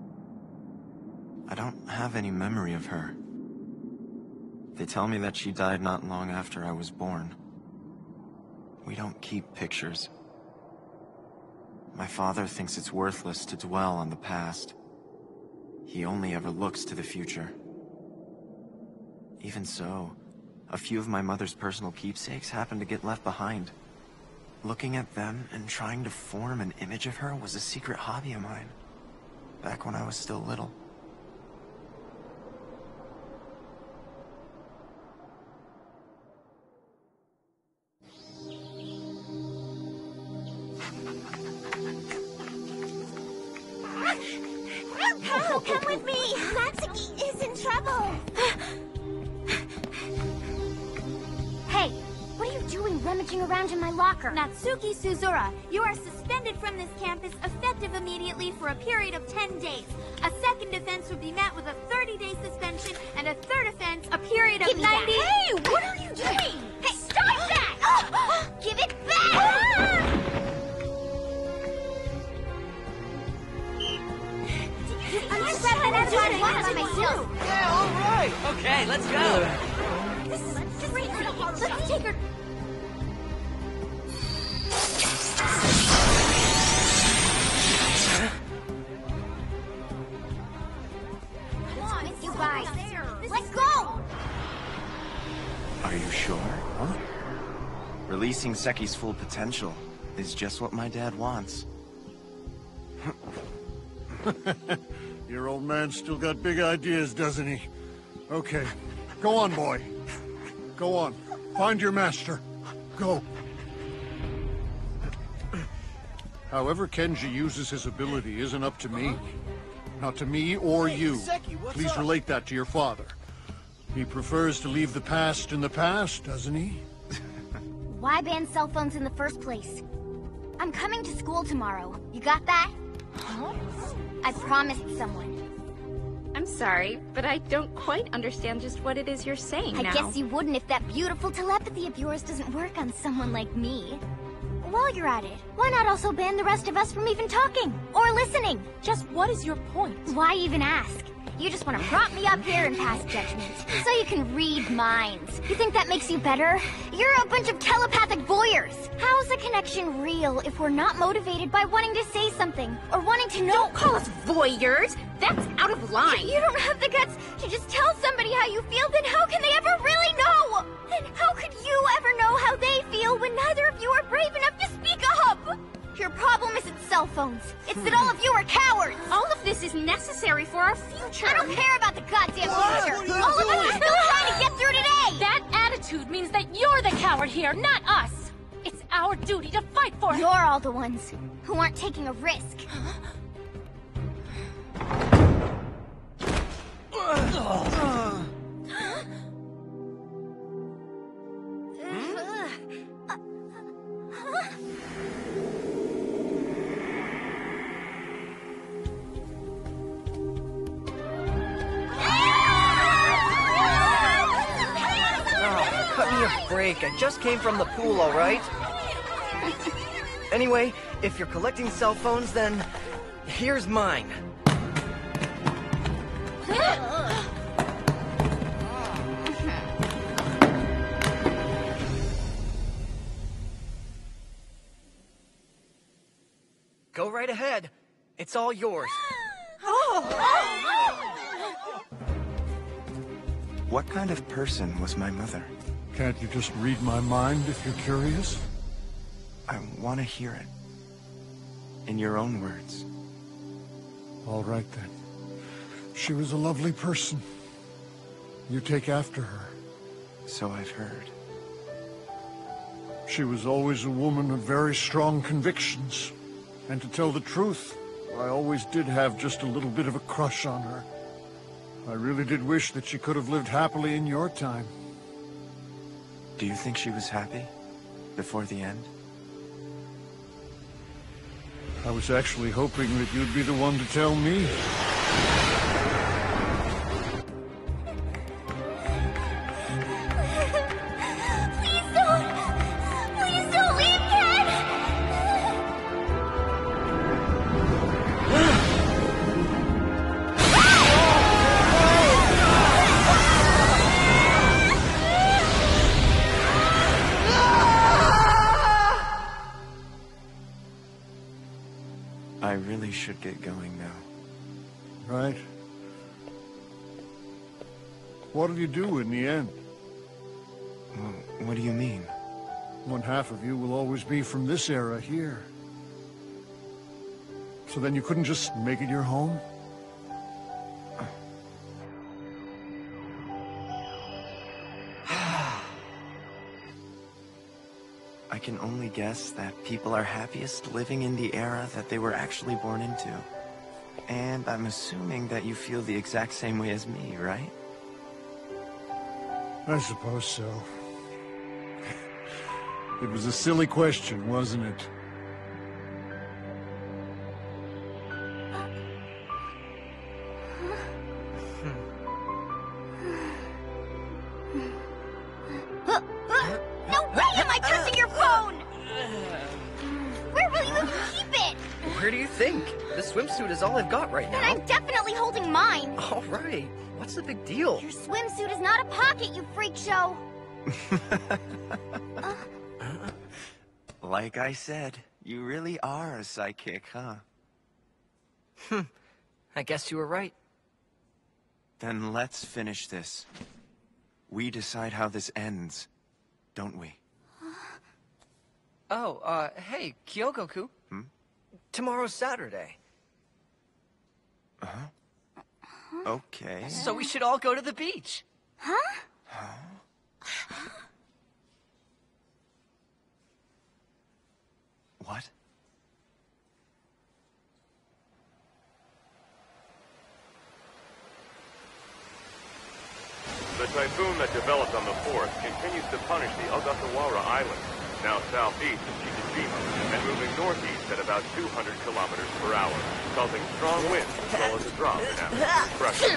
I don't have any memory of her. They tell me that she died not long after I was born. We don't keep pictures. My father thinks it's worthless to dwell on the past. He only ever looks to the future. Even so, a few of my mother's personal keepsakes happen to get left behind. Looking at them and trying to form an image of her was a secret hobby of mine, back when I was still little. Hal, come with me! Natsuki is in trouble! Hey, what are you doing rummaging around in my locker? Natsuki Suzura, you are suspended from this campus effective immediately for a period of ten days. A second offense would be met with a thirty-day suspension, and a third offense, a period of Give me ninety... that. Hey, what are you doing? Hey, stop that! Give it back! Ah! Yeah, all right. Okay, let's go. This is crazy. Let's take her... Come on, you guys. Let's go! Are you sure? Huh? Releasing Seki's full potential is just what my dad wants. Your old man's still got big ideas, doesn't he? Okay, go on, boy. Go on. Find your master. Go. However Kenji uses his ability isn't up to me. Not to me or you. Please relate that to your father. He prefers to leave the past in the past, doesn't he? Why ban cell phones in the first place? I'm coming to school tomorrow. You got that? Huh? I promised someone. I'm sorry, but I don't quite understand just what it is you're saying I now. guess you wouldn't if that beautiful telepathy of yours doesn't work on someone like me. While you're at it, why not also ban the rest of us from even talking or listening? Just what is your point? Why even ask? You just want to prop me up here and pass judgment, so you can read minds. You think that makes you better? You're a bunch of telepathic voyeurs. How's the connection real if we're not motivated by wanting to say something or wanting to know? Don't call us voyeurs! That's out of line! If you don't have the guts to just tell somebody how you feel, then how can they ever really know? And how could you ever know how they feel when neither of you are brave enough to speak up? Your problem isn't cell phones. It's that all of you are cowards. All of this is necessary for our future. I don't care about the goddamn What? future. What are you All of us are doing? still trying to get through today. That attitude means that you're the coward here, not us. It's our duty to fight for it. You're all the ones who aren't taking a risk. Cut me a break. I just came from the pool, all right? Anyway, if you're collecting cell phones, then here's mine. Go right ahead. It's all yours. What kind of person was my mother? Can't you just read my mind if you're curious? I want to hear it. In your own words. All right, then. She was a lovely person. You take after her. So I've heard. She was always a woman of very strong convictions. And to tell the truth, I always did have just a little bit of a crush on her. I really did wish that she could have lived happily in your time. Do you think she was happy? Before the end? I was actually hoping that you'd be the one to tell me. Please don't! Please don't leave, Ken! I really should get going now. Right. What'll you do in the end? Well, what do you mean? One half of you will always be from this era here. So then you couldn't just make it your home? I can only guess that people are happiest living in the era that they were actually born into. And I'm assuming that you feel the exact same way as me, right? I suppose so. It was a silly question, wasn't it? No way am I touching your phone! Where will you keep it? Where do you think? The swimsuit is all I've got right Then now. I'm definitely holding mine. All right. What's the big deal? Your swimsuit is not a pocket, you freak show. Like I said, you really are a psychic, huh? Hmm. I guess you were right. Then let's finish this. We decide how this ends, don't we? Oh, uh, hey, Kyogoku. Hmm? Tomorrow's Saturday. Uh-huh. Okay. So we should all go to the beach. Huh? Huh? What? The typhoon that developed on the fourth continues to punish the Ogasawara Islands, now southeast of Chitajima, and moving northeast at about two hundred kilometers per hour, causing strong winds as well as a drop in atmospheric pressure.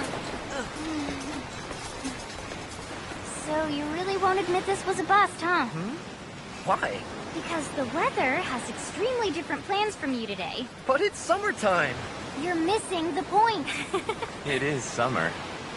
So you really won't admit this was a bust, huh? Hmm? Why? Because the weather has extremely different plans from you today. But it's summertime. You're missing the point. It is summer.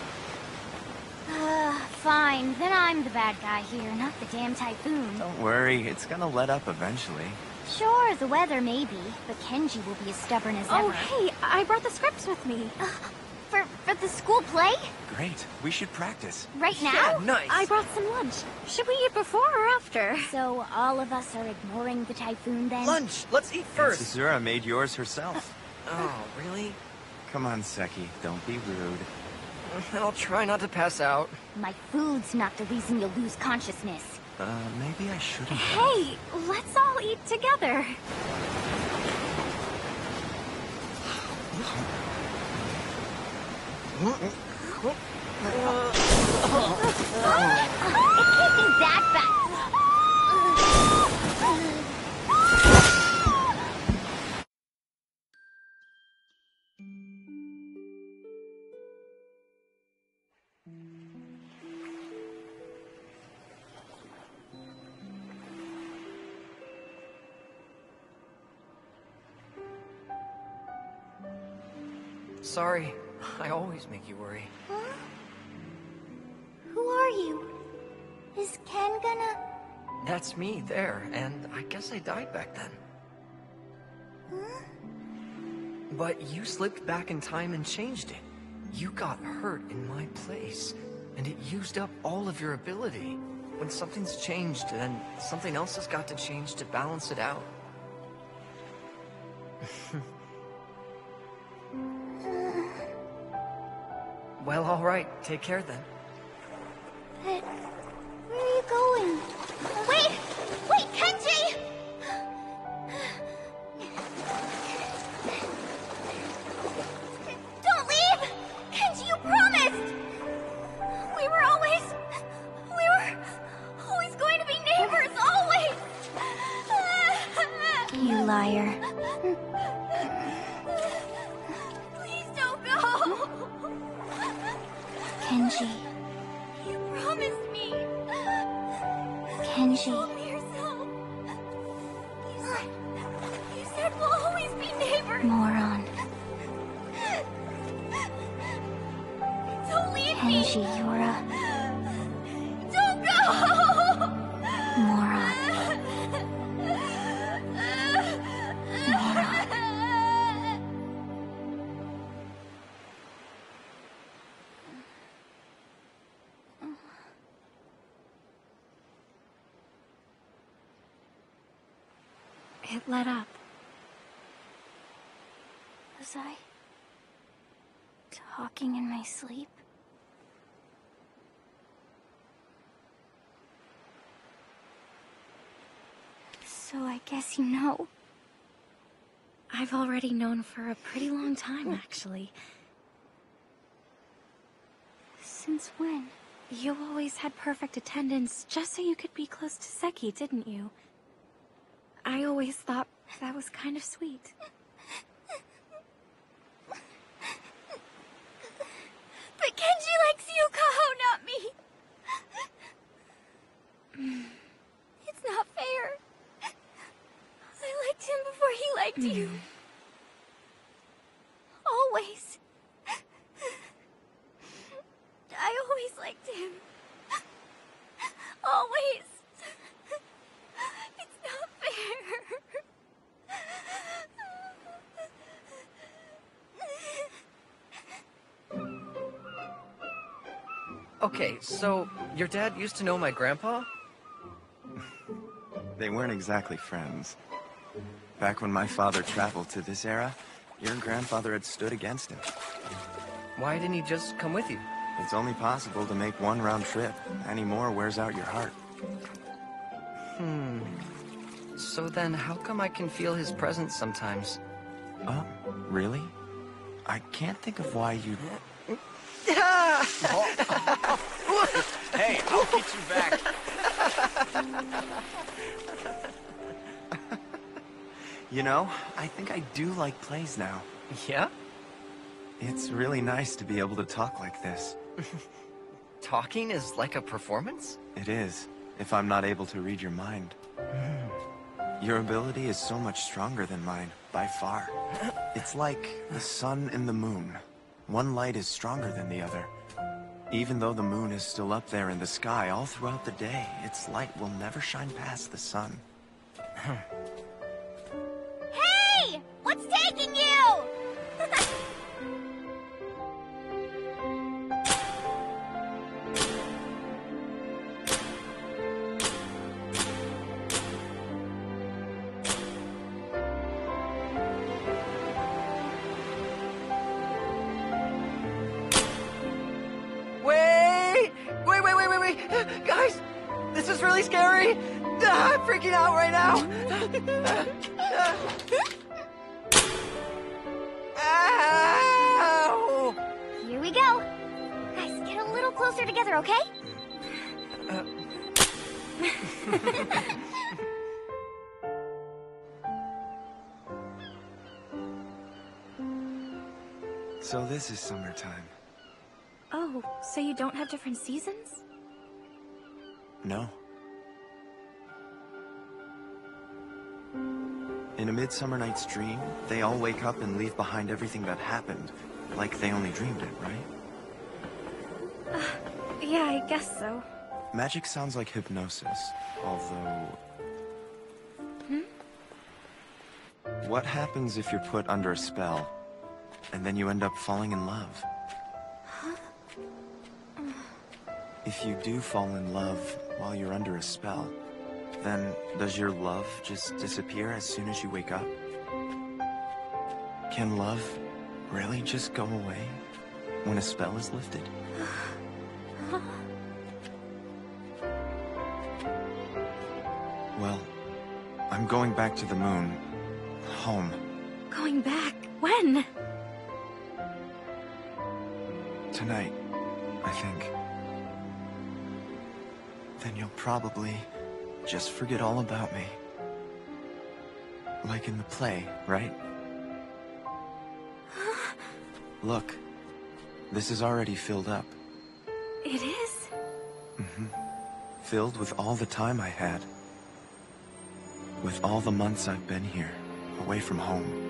Uh, fine. Then I'm the bad guy here, not the damn typhoon. Don't worry, it's gonna let up eventually. Sure, the weather may be, but Kenji will be as stubborn as oh, ever. hey, I brought the scripts with me. Uh, for, for the school play? Great, we should practice. Right now? Yeah, nice. I brought some lunch. Should we eat before or after? So all of us are ignoring the typhoon then? Lunch! Let's eat first! And Sazura made yours herself. Oh, really? Come on, Seki, don't be rude. I'll try not to pass out. My food's not the reason you'll lose consciousness. Uh, maybe I shouldn't. Hey, let's all eat together. It can't be that bad. Sorry, I always make you worry. Huh? Who are you? Is Ken gonna... That's me there, and I guess I died back then. Huh? But you slipped back in time and changed it. You got hurt in my place, and it used up all of your ability. When something's changed, then something else has got to change to balance it out. Well, all right. Take care then. But where are you going? Wait! Wait, Kenji! Don't leave! Kenji, you promised! We were always... We were always going to be neighbors, always! You liar. Please don't go! Kenji. You promised me. Kenji. You told me yourself. You said, you said we'll always be neighbors. Moron. Don't leave me. Kenji, you're a... Don't go! Moron. Moron. It let up. Was I talking in my sleep? So I guess you know. I've already known for a pretty long time, actually. Since when? You always had perfect attendance just so you could be close to Seki, didn't you? I always thought that was kind of sweet. But Kenji likes Yukaho, not me. It's not fair. I liked him before he liked Mm. you. Always. I always liked him. Always. It's not fair. Okay, so your dad used to know my grandpa? They weren't exactly friends. Back when my father traveled to this era, your grandfather had stood against him. Why didn't he just come with you? It's only possible to make one round trip. Any more wears out your heart. Hmm. So then, how come I can feel his presence sometimes? Oh, really? I can't think of why you... Hey, I'll get you back. You know, I think I do like plays now. Yeah? It's really nice to be able to talk like this. Talking is like a performance? It is, if I'm not able to read your mind. Your ability is so much stronger than mine, by far. It's like the sun and the moon. One light is stronger than the other. Even though the moon is still up there in the sky all throughout the day, its light will never shine past the sun. Hey! What's taking you? Wait! Wait, wait, wait, wait, wait! Guys! This is really scary! Ah, I'm freaking out right now! Ow! Here we go. Guys, get a little closer together, okay? Uh. So this is summertime. Oh, so you don't have different seasons? No. In A Midsummer Night's Dream, they all wake up and leave behind everything that happened, like they only dreamed it, right? Uh, yeah, I guess so. Magic sounds like hypnosis, although... Hmm? What happens if you're put under a spell, and then you end up falling in love? If you do fall in love while you're under a spell, then does your love just disappear as soon as you wake up? Can love really just go away when a spell is lifted? Well, I'm going back to the moon. Home. Going back? When? Tonight, I think. Then you'll probably just forget all about me. Like in the play, right? Look, this is already filled up. It is? Mm-hmm. Filled with all the time I had. With all the months I've been here, away from home.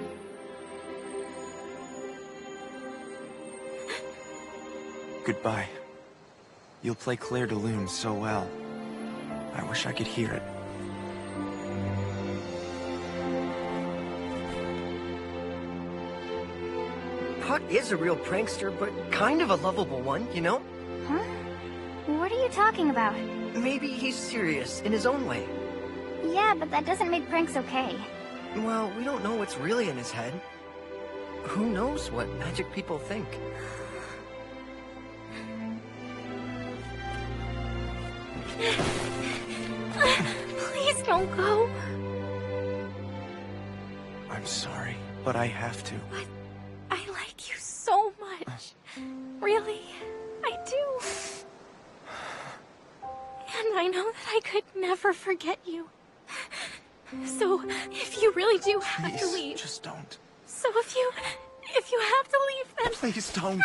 Goodbye. You'll play Claire de Lune so well. I wish I could hear it. Puck is a real prankster, but kind of a lovable one, you know? Huh? What are you talking about? Maybe he's serious in his own way. Yeah, but that doesn't make pranks okay. Well, we don't know what's really in his head. Who knows what magic people think? Please don't go. I'm sorry, but I have to. But I like you so much. Really, I do. And I know that I could never forget you. So, if you really do have Please, to leave... just don't. So if you... if you have to leave, then... Please don't.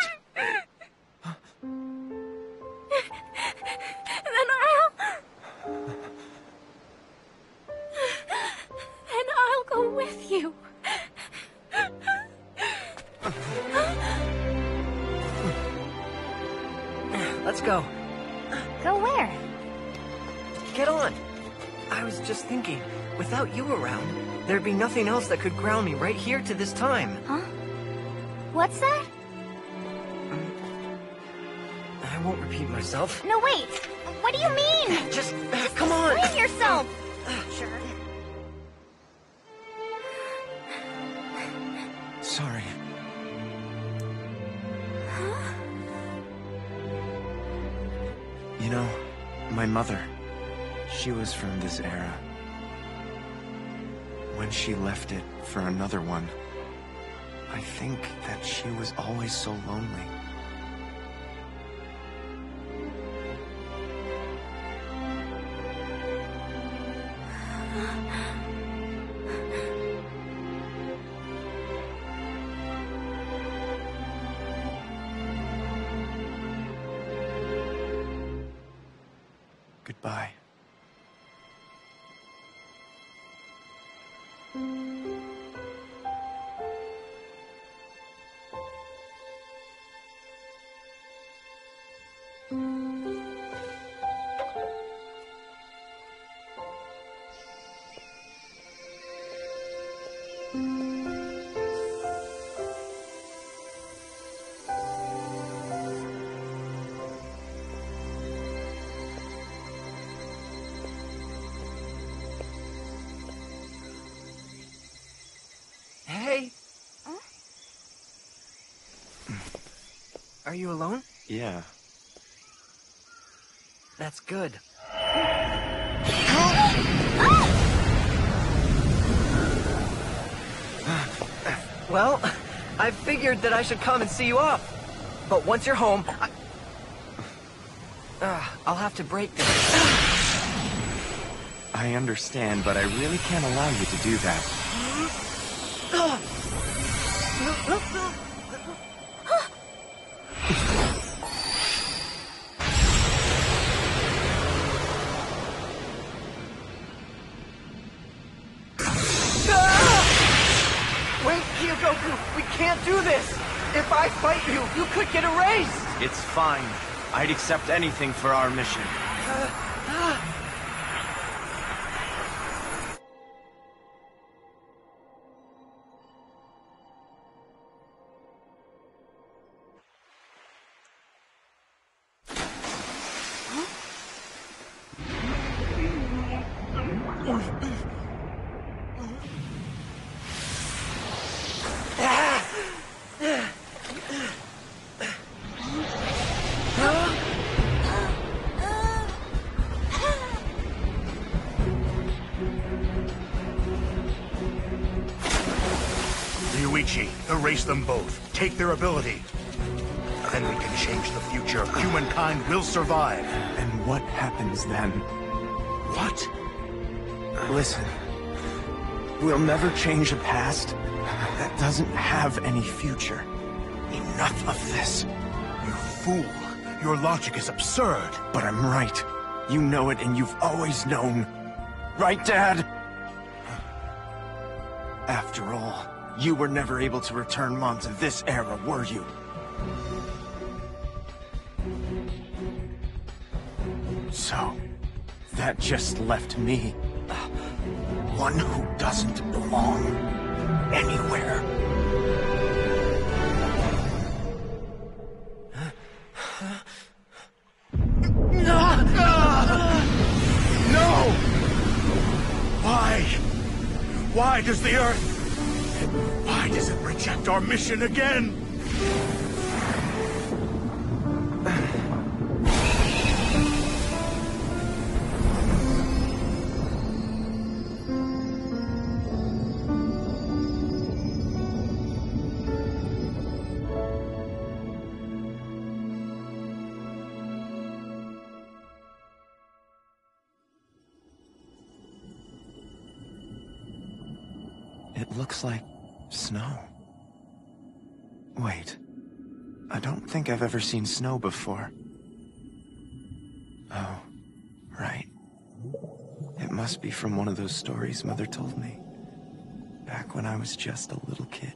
Then I'll... Then I'll go with you. Let's go. Go where? Get on. I was just thinking, without you around, there'd be nothing else that could ground me right here to this time. Huh? What's that? I won't repeat myself. No, wait. What do you mean? Just, uh, come on. Explain yourself. Jerk. mother. She was from this era. When she left it for another one, I think that she was always so lonely. Goodbye. Hey! Are you alone? Yeah. That's good. Well, I figured that I should come and see you off. But once you're home, I... uh, I'll have to break this. I understand, but I really can't allow you to do that. Wait, Kyogoku! We can't do this! If I fight you, you could get erased! It's fine. I'd accept anything for our mission. Uh, uh. Erase them both. Take their ability. Then we can change the future. Humankind will survive. And what happens then? What? Listen. We'll never change a past that doesn't have any future. Enough of this. You fool. Your logic is absurd. But I'm right. You know it and you've always known. Right, Dad? After all, you were never able to return Mom to this era, were you? So, that just left me. One who doesn't belong anywhere. No! Why? Why does the Earth... Why does it reject our mission again? It looks like snow. Wait. I don't think I've ever seen snow before. Oh, right. It must be from one of those stories Mother told me. Back when I was just a little kid.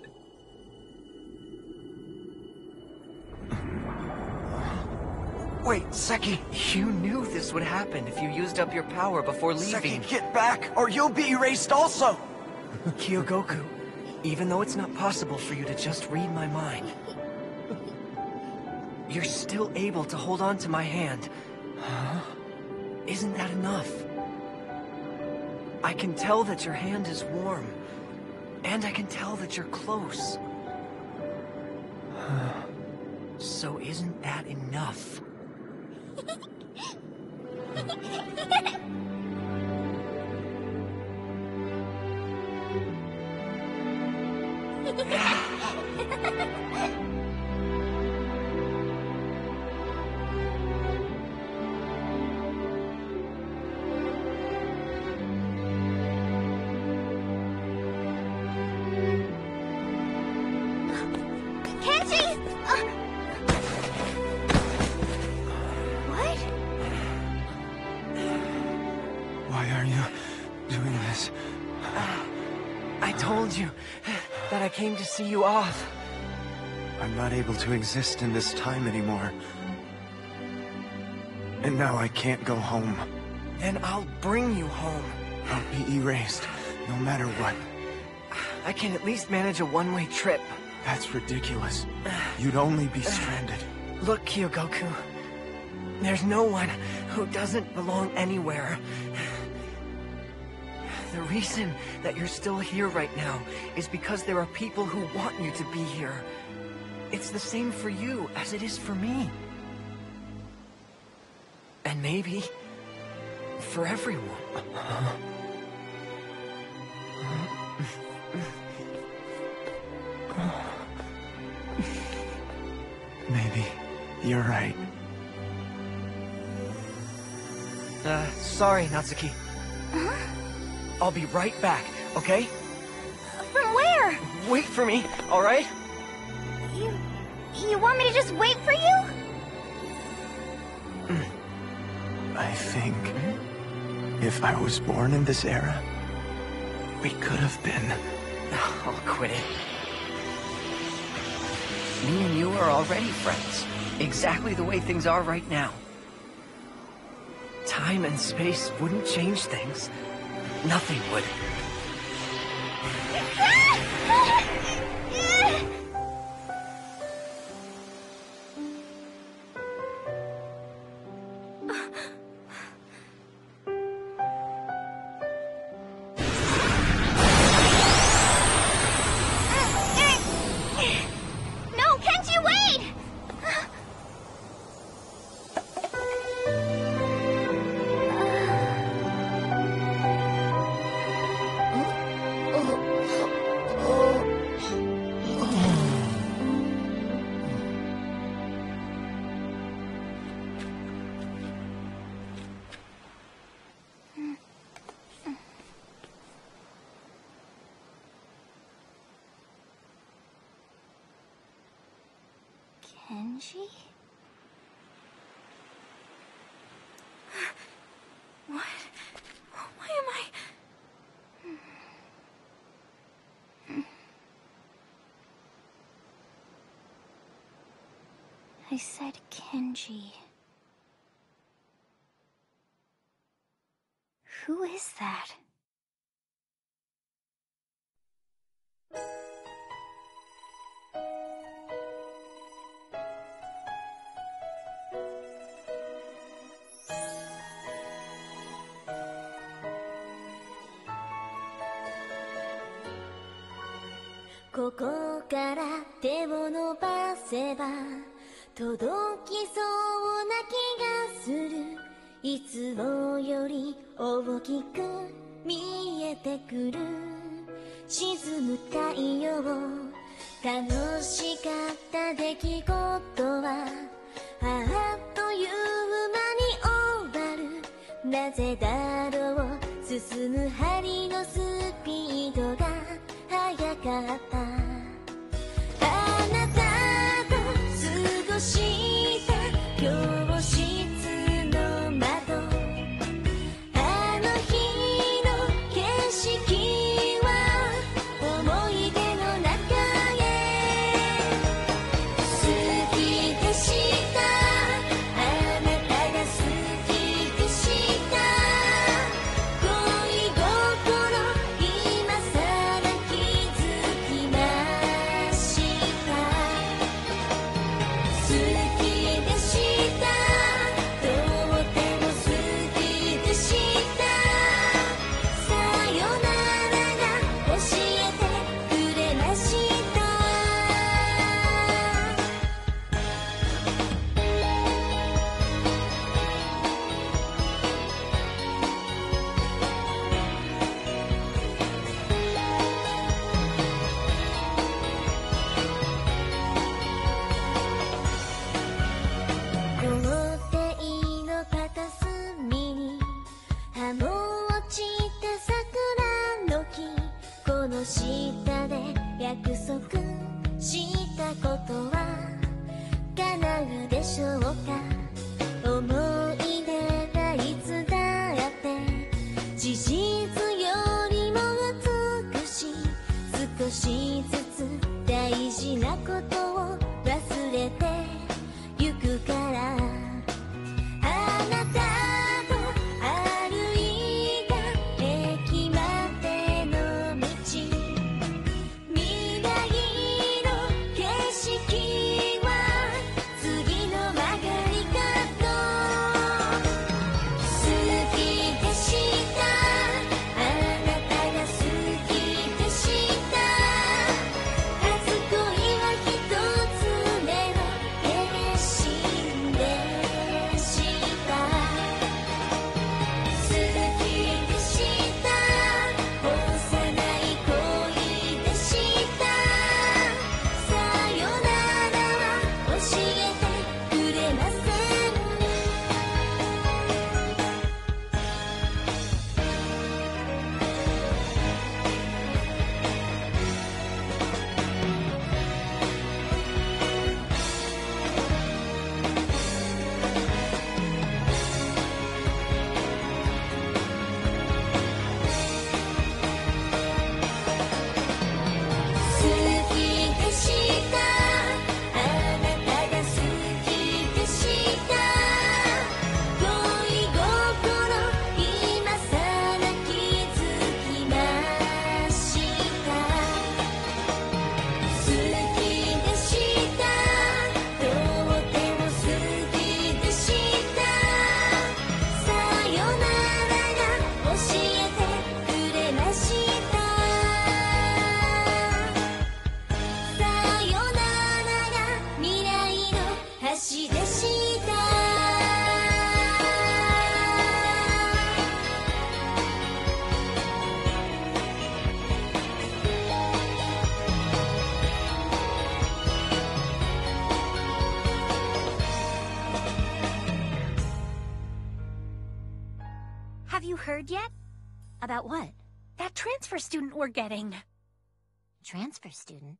Wait, Seki, you knew this would happen if you used up your power before leaving. Seki, get back, or you'll be erased also! Kyogoku, even though it's not possible for you to just read my mind, you're still able to hold on to my hand. Huh? Isn't that enough? I can tell that your hand is warm, and I can tell that you're close. So isn't that enough? Why are you doing this? I told you that I came to see you off. I'm not able to exist in this time anymore. And now I can't go home. Then I'll bring you home. I'll be erased, no matter what. I can at least manage a one-way trip. That's ridiculous. You'd only be stranded. Look, Kyogoku. There's no one who doesn't belong anywhere. The reason that you're still here right now is because there are people who want you to be here. It's the same for you as it is for me. And maybe for everyone. Maybe you're right. Uh, sorry, Natsuki. Huh? I'll be right back, okay? From where? Wait for me, alright? You... you want me to just wait for you? I think... if I was born in this era, we could have been... Oh, quit it. Me and you are already friends. Exactly the way things are right now. Time and space wouldn't change things. Nothing would. No, Kenji, wait! Kenji? What? Why am I... I said Kenji. Who is that? 「ここから手を伸ばせば届きそうな気がする」「いつもより大きく見えてくる」「沈む太陽楽しかった出来事はあっという間に終わる」「なぜだろう進む針のスピードが速かった」「あなたと過ごした教室の窓」「あの日の景色は思い出の中へ」「好きでしたあなたが好きでした」「恋心今さら気づきました」「好き約束したことは叶うでしょうか。思い出がいつだって事実よりも美しい。少しずつ大事なことを忘れてゆくから。あなたと歩いた駅までの道、未来の景色は次の曲がり角。好きでしたあなたが好きでした。初恋は一つ目の決心でした。好きでした幼い恋でした。さよならは教えてくれません。好きでしたあなたが好きでした。恋心今さら気づきました。好きでしたとても好きでした。さよならが教えてくれました。さよならが未来の橋でした。 Have you heard yet? About what? That transfer student we're getting. Transfer student?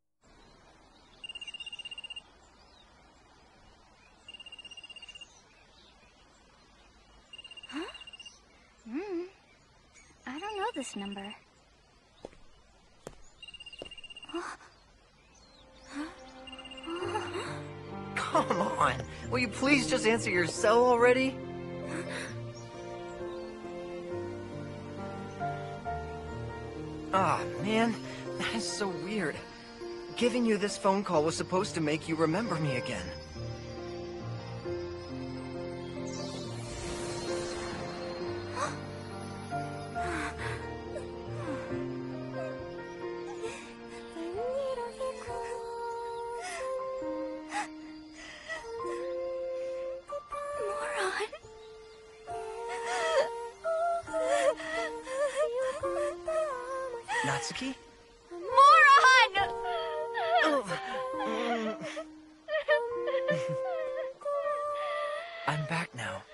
Hmm. I don't know this number. Come on, will you please just answer your cell already? Ah, man, that is so weird. Giving you this phone call was supposed to make you remember me again. Natsuki? Moron! I'm back now.